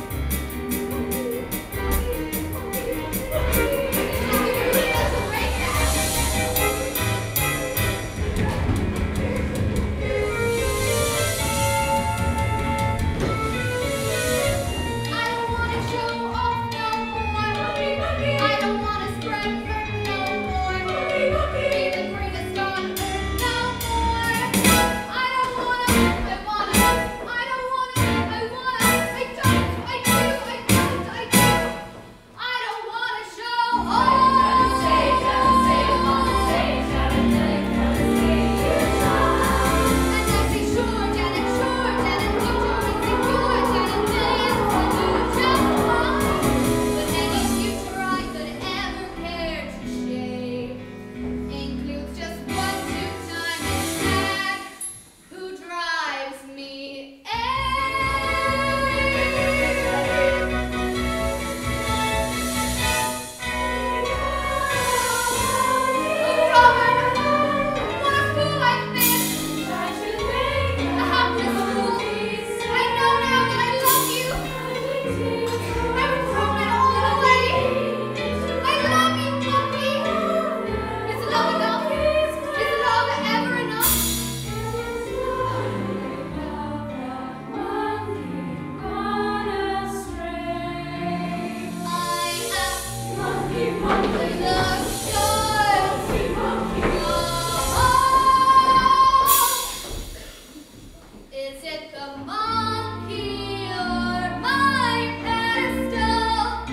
I don't want to show off no more. I don't want to spread dirt no more. Be the greatest on earth no more. I don't want to, I want to, I don't want to, I want to, I don't, I do, I don't, I do. I don't want to show off. And I say sure, Janet, sure, Janet, future insecure, Janet, millions to do just fine. But any future I could ever care to shape includes just one two-time man who drives me Oh, Robert, what a fool I've been. A hapless fool. I know now that I love you. I would throw it all away. I love you, monkey. Is love enough? Is love ever enough? I am monkey, monkey, the stars. Is it the monkey or my pedestal?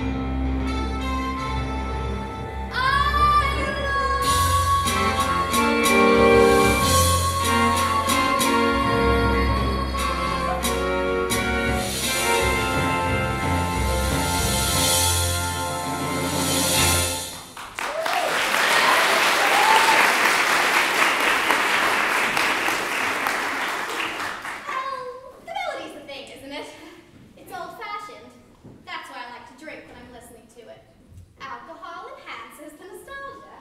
Well, the melody's the thing, isn't it? It's old-fashioned. That's why I like to drink when I'm listening to it. Alcohol enhances the nostalgia.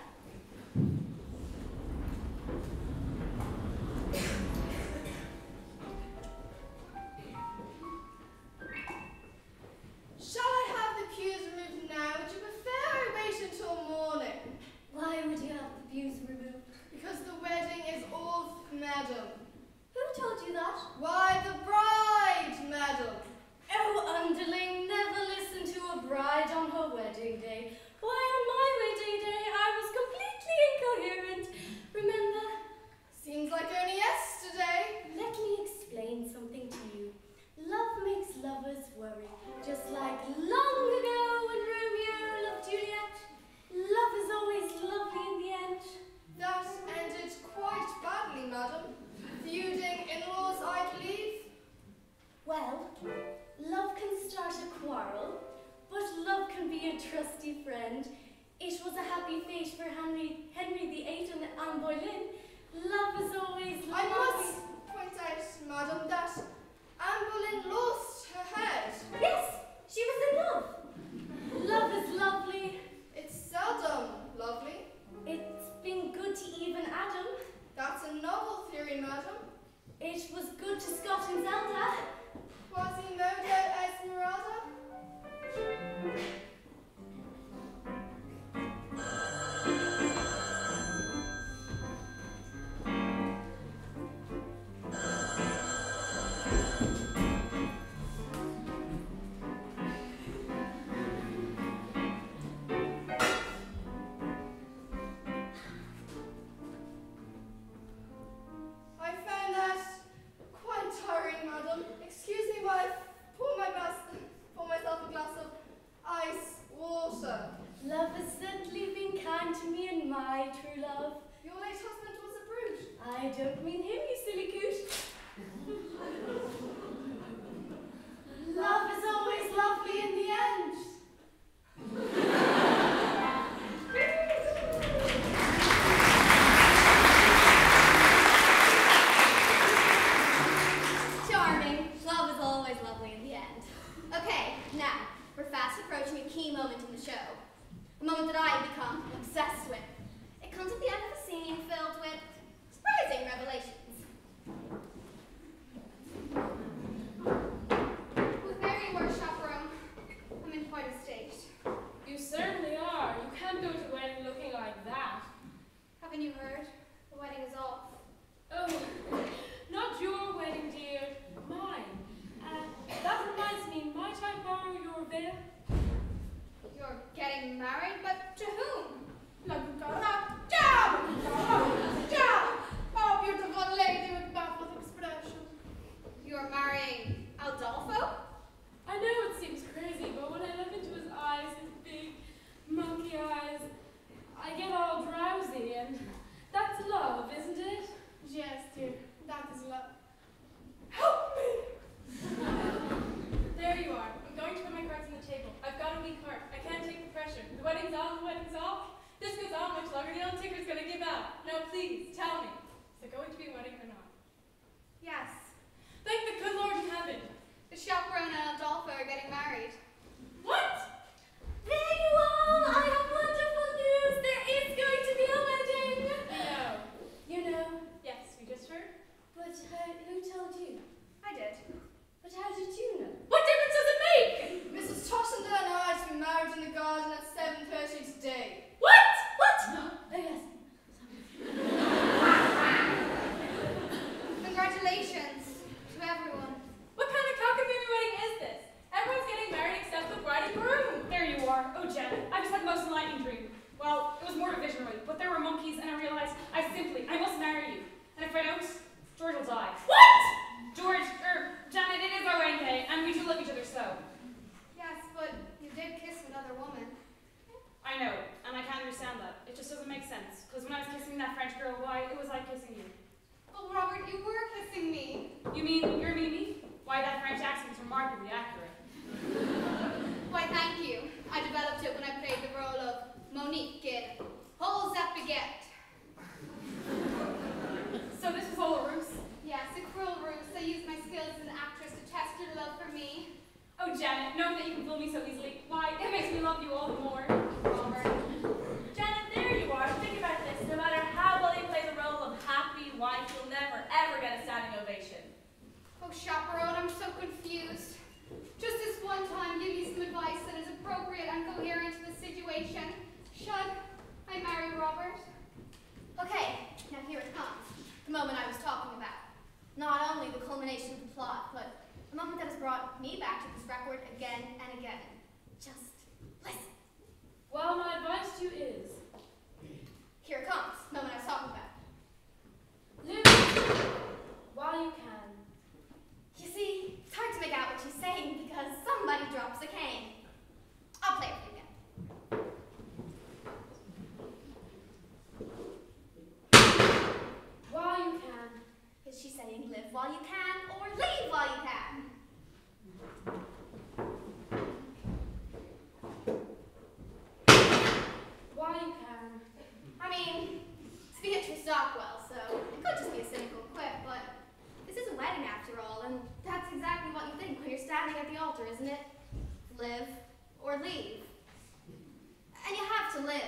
Shall I have the pews removed now? Would you prefer I wait until morning? Why would you have the pews removed? Because the wedding is off, madam. Who told you that? Why, the bride, madam. Oh, underling, never listen to a bride on her wedding day. Why, on my wedding day, I was completely incoherent. Remember? Seems like only yesterday. Let me explain something to you. Love makes lovers worry, just like long ago when Romeo loved Juliet. Love is always lovely in the end. That ended quite badly, madam. Feuding in-laws, I believe. Well, love can start a quarrel, but love can be a trusty friend. It was a happy fate for Henry Henry the Eighth and Anne Boleyn. Love is always lovely. I must point out, madam, that Anne Boleyn lost her head. Yes, she was in love. Love is lovely. It's Seldom, lovely. It's been good to Eve and Adam. That's a novel theory, madam. It was good to Scott and Zelda. Quasimodo, Esmeralda. I found that quite tiring, madam. Excuse me while I pour my glass, pour myself a glass of ice water. Love has certainly been kind to me and my true love. Your late husband was a brute. I don't mean him, you silly coot. Love is always lovely in the end. Charming. Love is always lovely in the end. Okay, now, we're fast approaching a key moment in the show. A moment that I have become obsessed with. It comes at the end of a scene filled with surprising revelations. Well, there you are, chaperone. I'm in quite a state. You certainly are. You can't go to the wedding looking like that. Haven't you heard? The wedding is off. Oh, not your wedding, dear. Mine. Uh, that reminds me, might I borrow your veil? You're getting married, but to whom? La Cucaracha. Damn! Damn! Oh, beautiful lady with baffled expression. You're marrying Adolfo? I know it seems crazy, but when I look into his eyes, his big monkey eyes, I get all drowsy, and that's love, isn't it? Yes, dear. That is love. Help me! There you are. I'm going to put my cards on the table. I've got a weak heart. I can't take the pressure. The wedding's on, the wedding's off. This goes on much longer. The old ticker's going to give out. Now, please, tell me. Is there going to be a wedding or not? Yes. Thank the good Lord in heaven. The chaperone and Adolfo are getting married. What? There you are! I have wonderful news! There is going to be a wedding! No. You know, Yes, we just heard. but uh, who told you? I did. But how did you know? What difference does it make? Missus Tossender and I are to be married in the garden at seven thirty today. What? What? Oh, yes. Congratulations to everyone. What kind of cockamamie wedding is this? Everyone's getting married except the bride and groom. There you are. Oh, Janet, I just had the most enlightening dream. Well, it was more of a visionary, but there were monkeys, and I realized I simply, I must marry you. And if I don't, George will die. What? George, er, Janet, it is our wedding day, and we do love each other so. Yes, but you did kiss another woman. I know, and I can't understand that. It just doesn't make sense. Because when I was kissing that French girl, why, it was like kissing you. Well, Robert, you were kissing me. You mean you're Mimi? Why, that French accent's remarkably accurate. Why, thank you. I developed it when I played the role of Monique in Holes That Beget. So this was all a ruse? Yes, a cruel ruse. I used my skills as an actress to test your love for me. Oh, Janet, knowing that you can fool me so easily, why, it makes me love you all the more. Robert. Janet, there you are. Think about this. No matter how well you play the role of happy wife, you'll never, ever get a standing ovation. Oh, chaperone, I'm so confused. Just this one time, give me some advice that is appropriate and coherent to the situation. Should I marry Robert? Okay, now here it comes. The moment I was talking about. Not only the culmination of the plot, but a moment that has brought me back to this record again and again. Just listen. Well, my advice to you is, Here it comes. The moment I was talking about. live while you can. You see, it's hard to make out what she's saying because somebody drops a cane. I'll play it for you again. While you can. Is she saying live while you can or leave while you can? While you can. I mean, it's Beatrice Stockwell, so it could just be a cynical quip, but this is a wedding after all, and that's exactly what you think when you're standing at the altar, isn't it? Live or leave. And you have to live.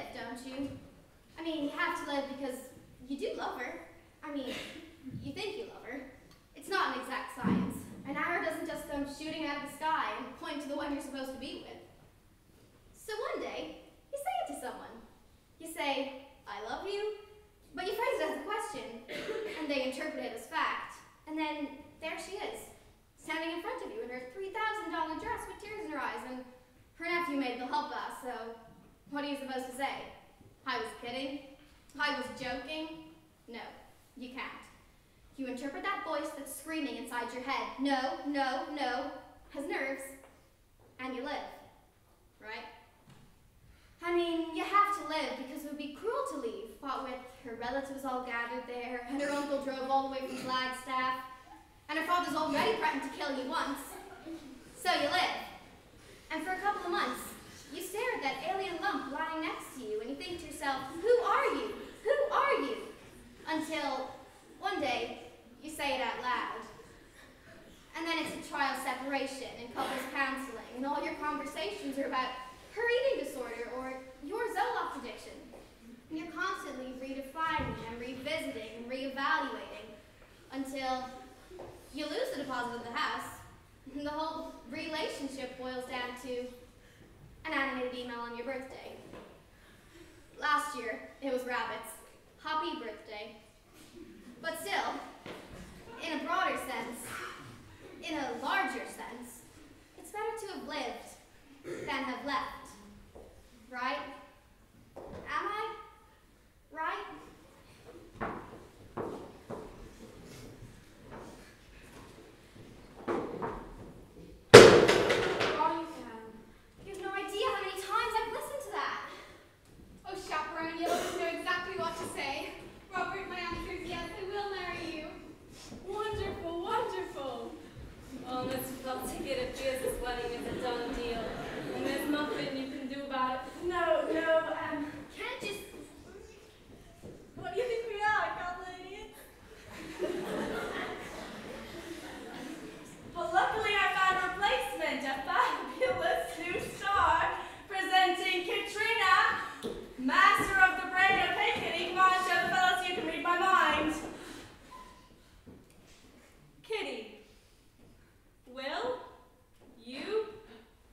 you? I mean, you have to live because you do love her. I mean, you think you love her. It's not an exact science. An arrow doesn't just come shooting out of the sky and point to the one you're supposed to be with. So one day, you say it to someone. You say, I love you, but you phrase it as a question, and they interpret it as fact. And then there she is, standing in front of you in her three thousand dollar dress with tears in her eyes, and her nephew made the help us, so what are you supposed to say? I was kidding? I was joking? No, you can't. You interpret that voice that's screaming inside your head, no, no, no, has nerves, and you live, right? I mean, you have to live because it would be cruel to leave, what with her relatives all gathered there, and her uncle drove all the way from Flagstaff, and her father's already threatened to kill you once. So you live. And for a couple of months, you stare at that alien lump lying next to you, and you think to yourself, who are you? Who are you? Until one day, you say it out loud. And then it's a trial separation and couples counseling, and all your conversations are about her eating disorder or your Zoloft addiction. And you're constantly redefining and revisiting and reevaluating until you lose the deposit of the house, and the whole relationship boils down to an animated email on your birthday. Last year, it was Rabbit's happy birthday. But still, in a broader sense, in a larger sense, it's better to have lived than have left. Right? Am I? Right? All you can. You have no idea how many times I've listened to that. Oh, chaperone, you always know exactly what to say. Robert, my answer is yes, I will marry you. Wonderful, wonderful. Oh, Mister Feltic, it appears this wedding is a done deal. And there's nothing you can do about it. No, no, um, Can't just... what do you think we are, couple idiots? But luckily I found a replacement, a fabulous new star, presenting Katrina, master of the brain. Okay, Kitty, come on, show the fellas you can read my mind. Kitty, will you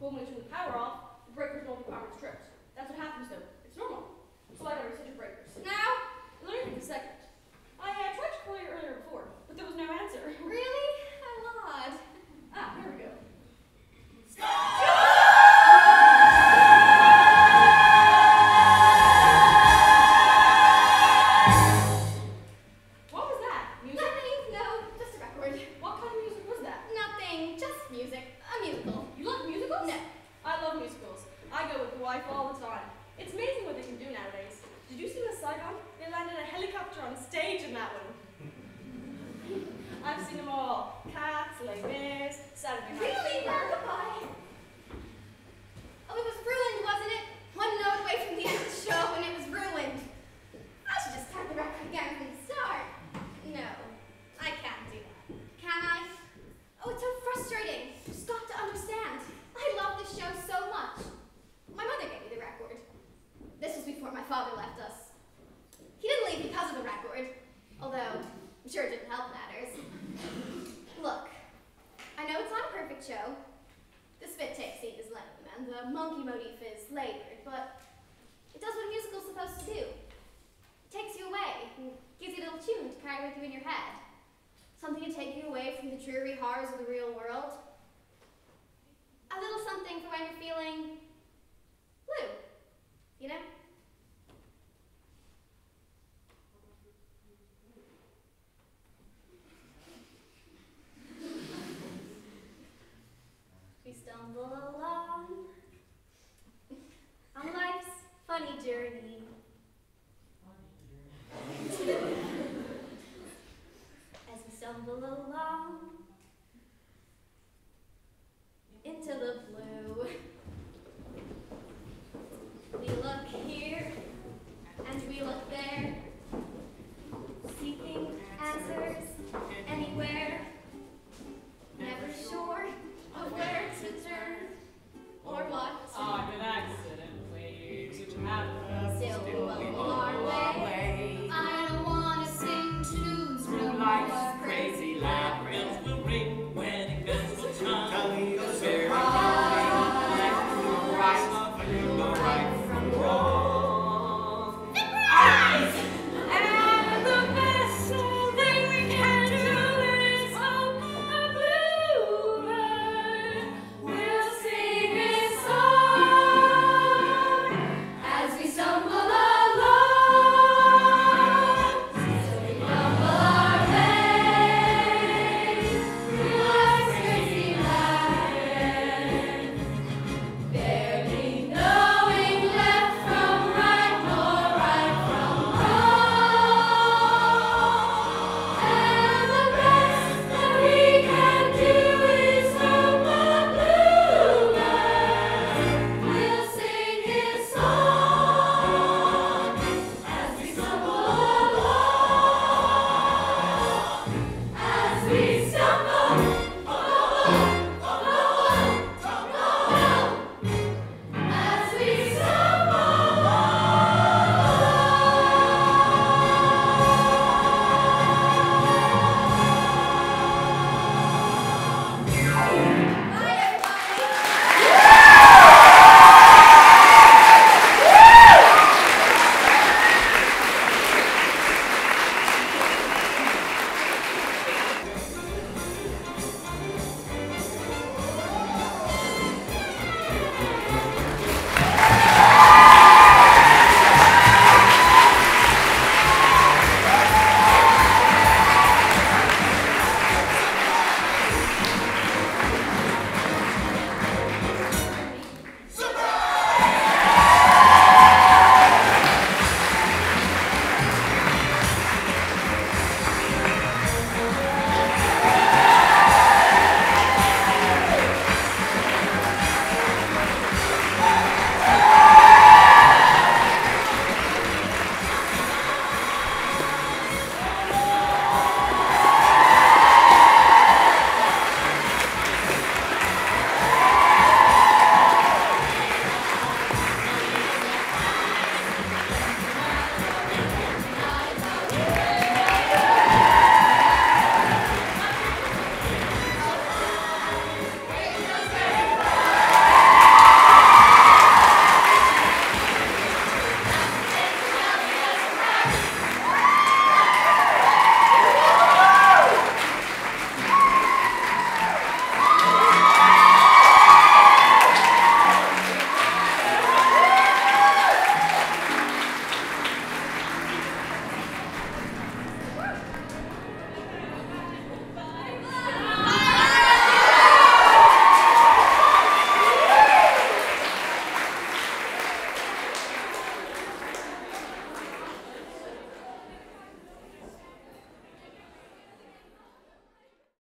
When we turn the power off, the breakers won't be power stripped. That's what happens though. It's normal. So I got reset your breakers. Now, Let me take a second. I uh, tried to call you earlier before, but there was no answer. Really? How odd. Ah, here we go. What was that? Music? Nothing, no, just a record. What kind of music was that? Nothing, just music. A musical. You like musicals? No. I love musicals. I go with the wife all the time. It's amazing what they can do nowadays. Did you see Miss Saigon? They landed a helicopter on stage in that one. I've seen them all. Cats, Les Mis, Saturday Night Really? Fever. Well, goodbye. Oh, it was ruined, wasn't it? One note away from the end of the show and it was ruined. I should just start the record again from the start. No, I can't do that. Can I? Oh, it's so frustrating. You've got to understand. I love this show so much. My mother gave me the record. This was before my father left us. He didn't leave because of the record, although I'm sure it didn't help matters. Look, I know it's not a perfect show. The spit tape scene is lame and the monkey motif is labored, but it does what a musical's supposed to do. It takes you away and gives you a little tune to carry with you in your head. Something to take you away from the dreary horrors of the real world. A little something for when you're feeling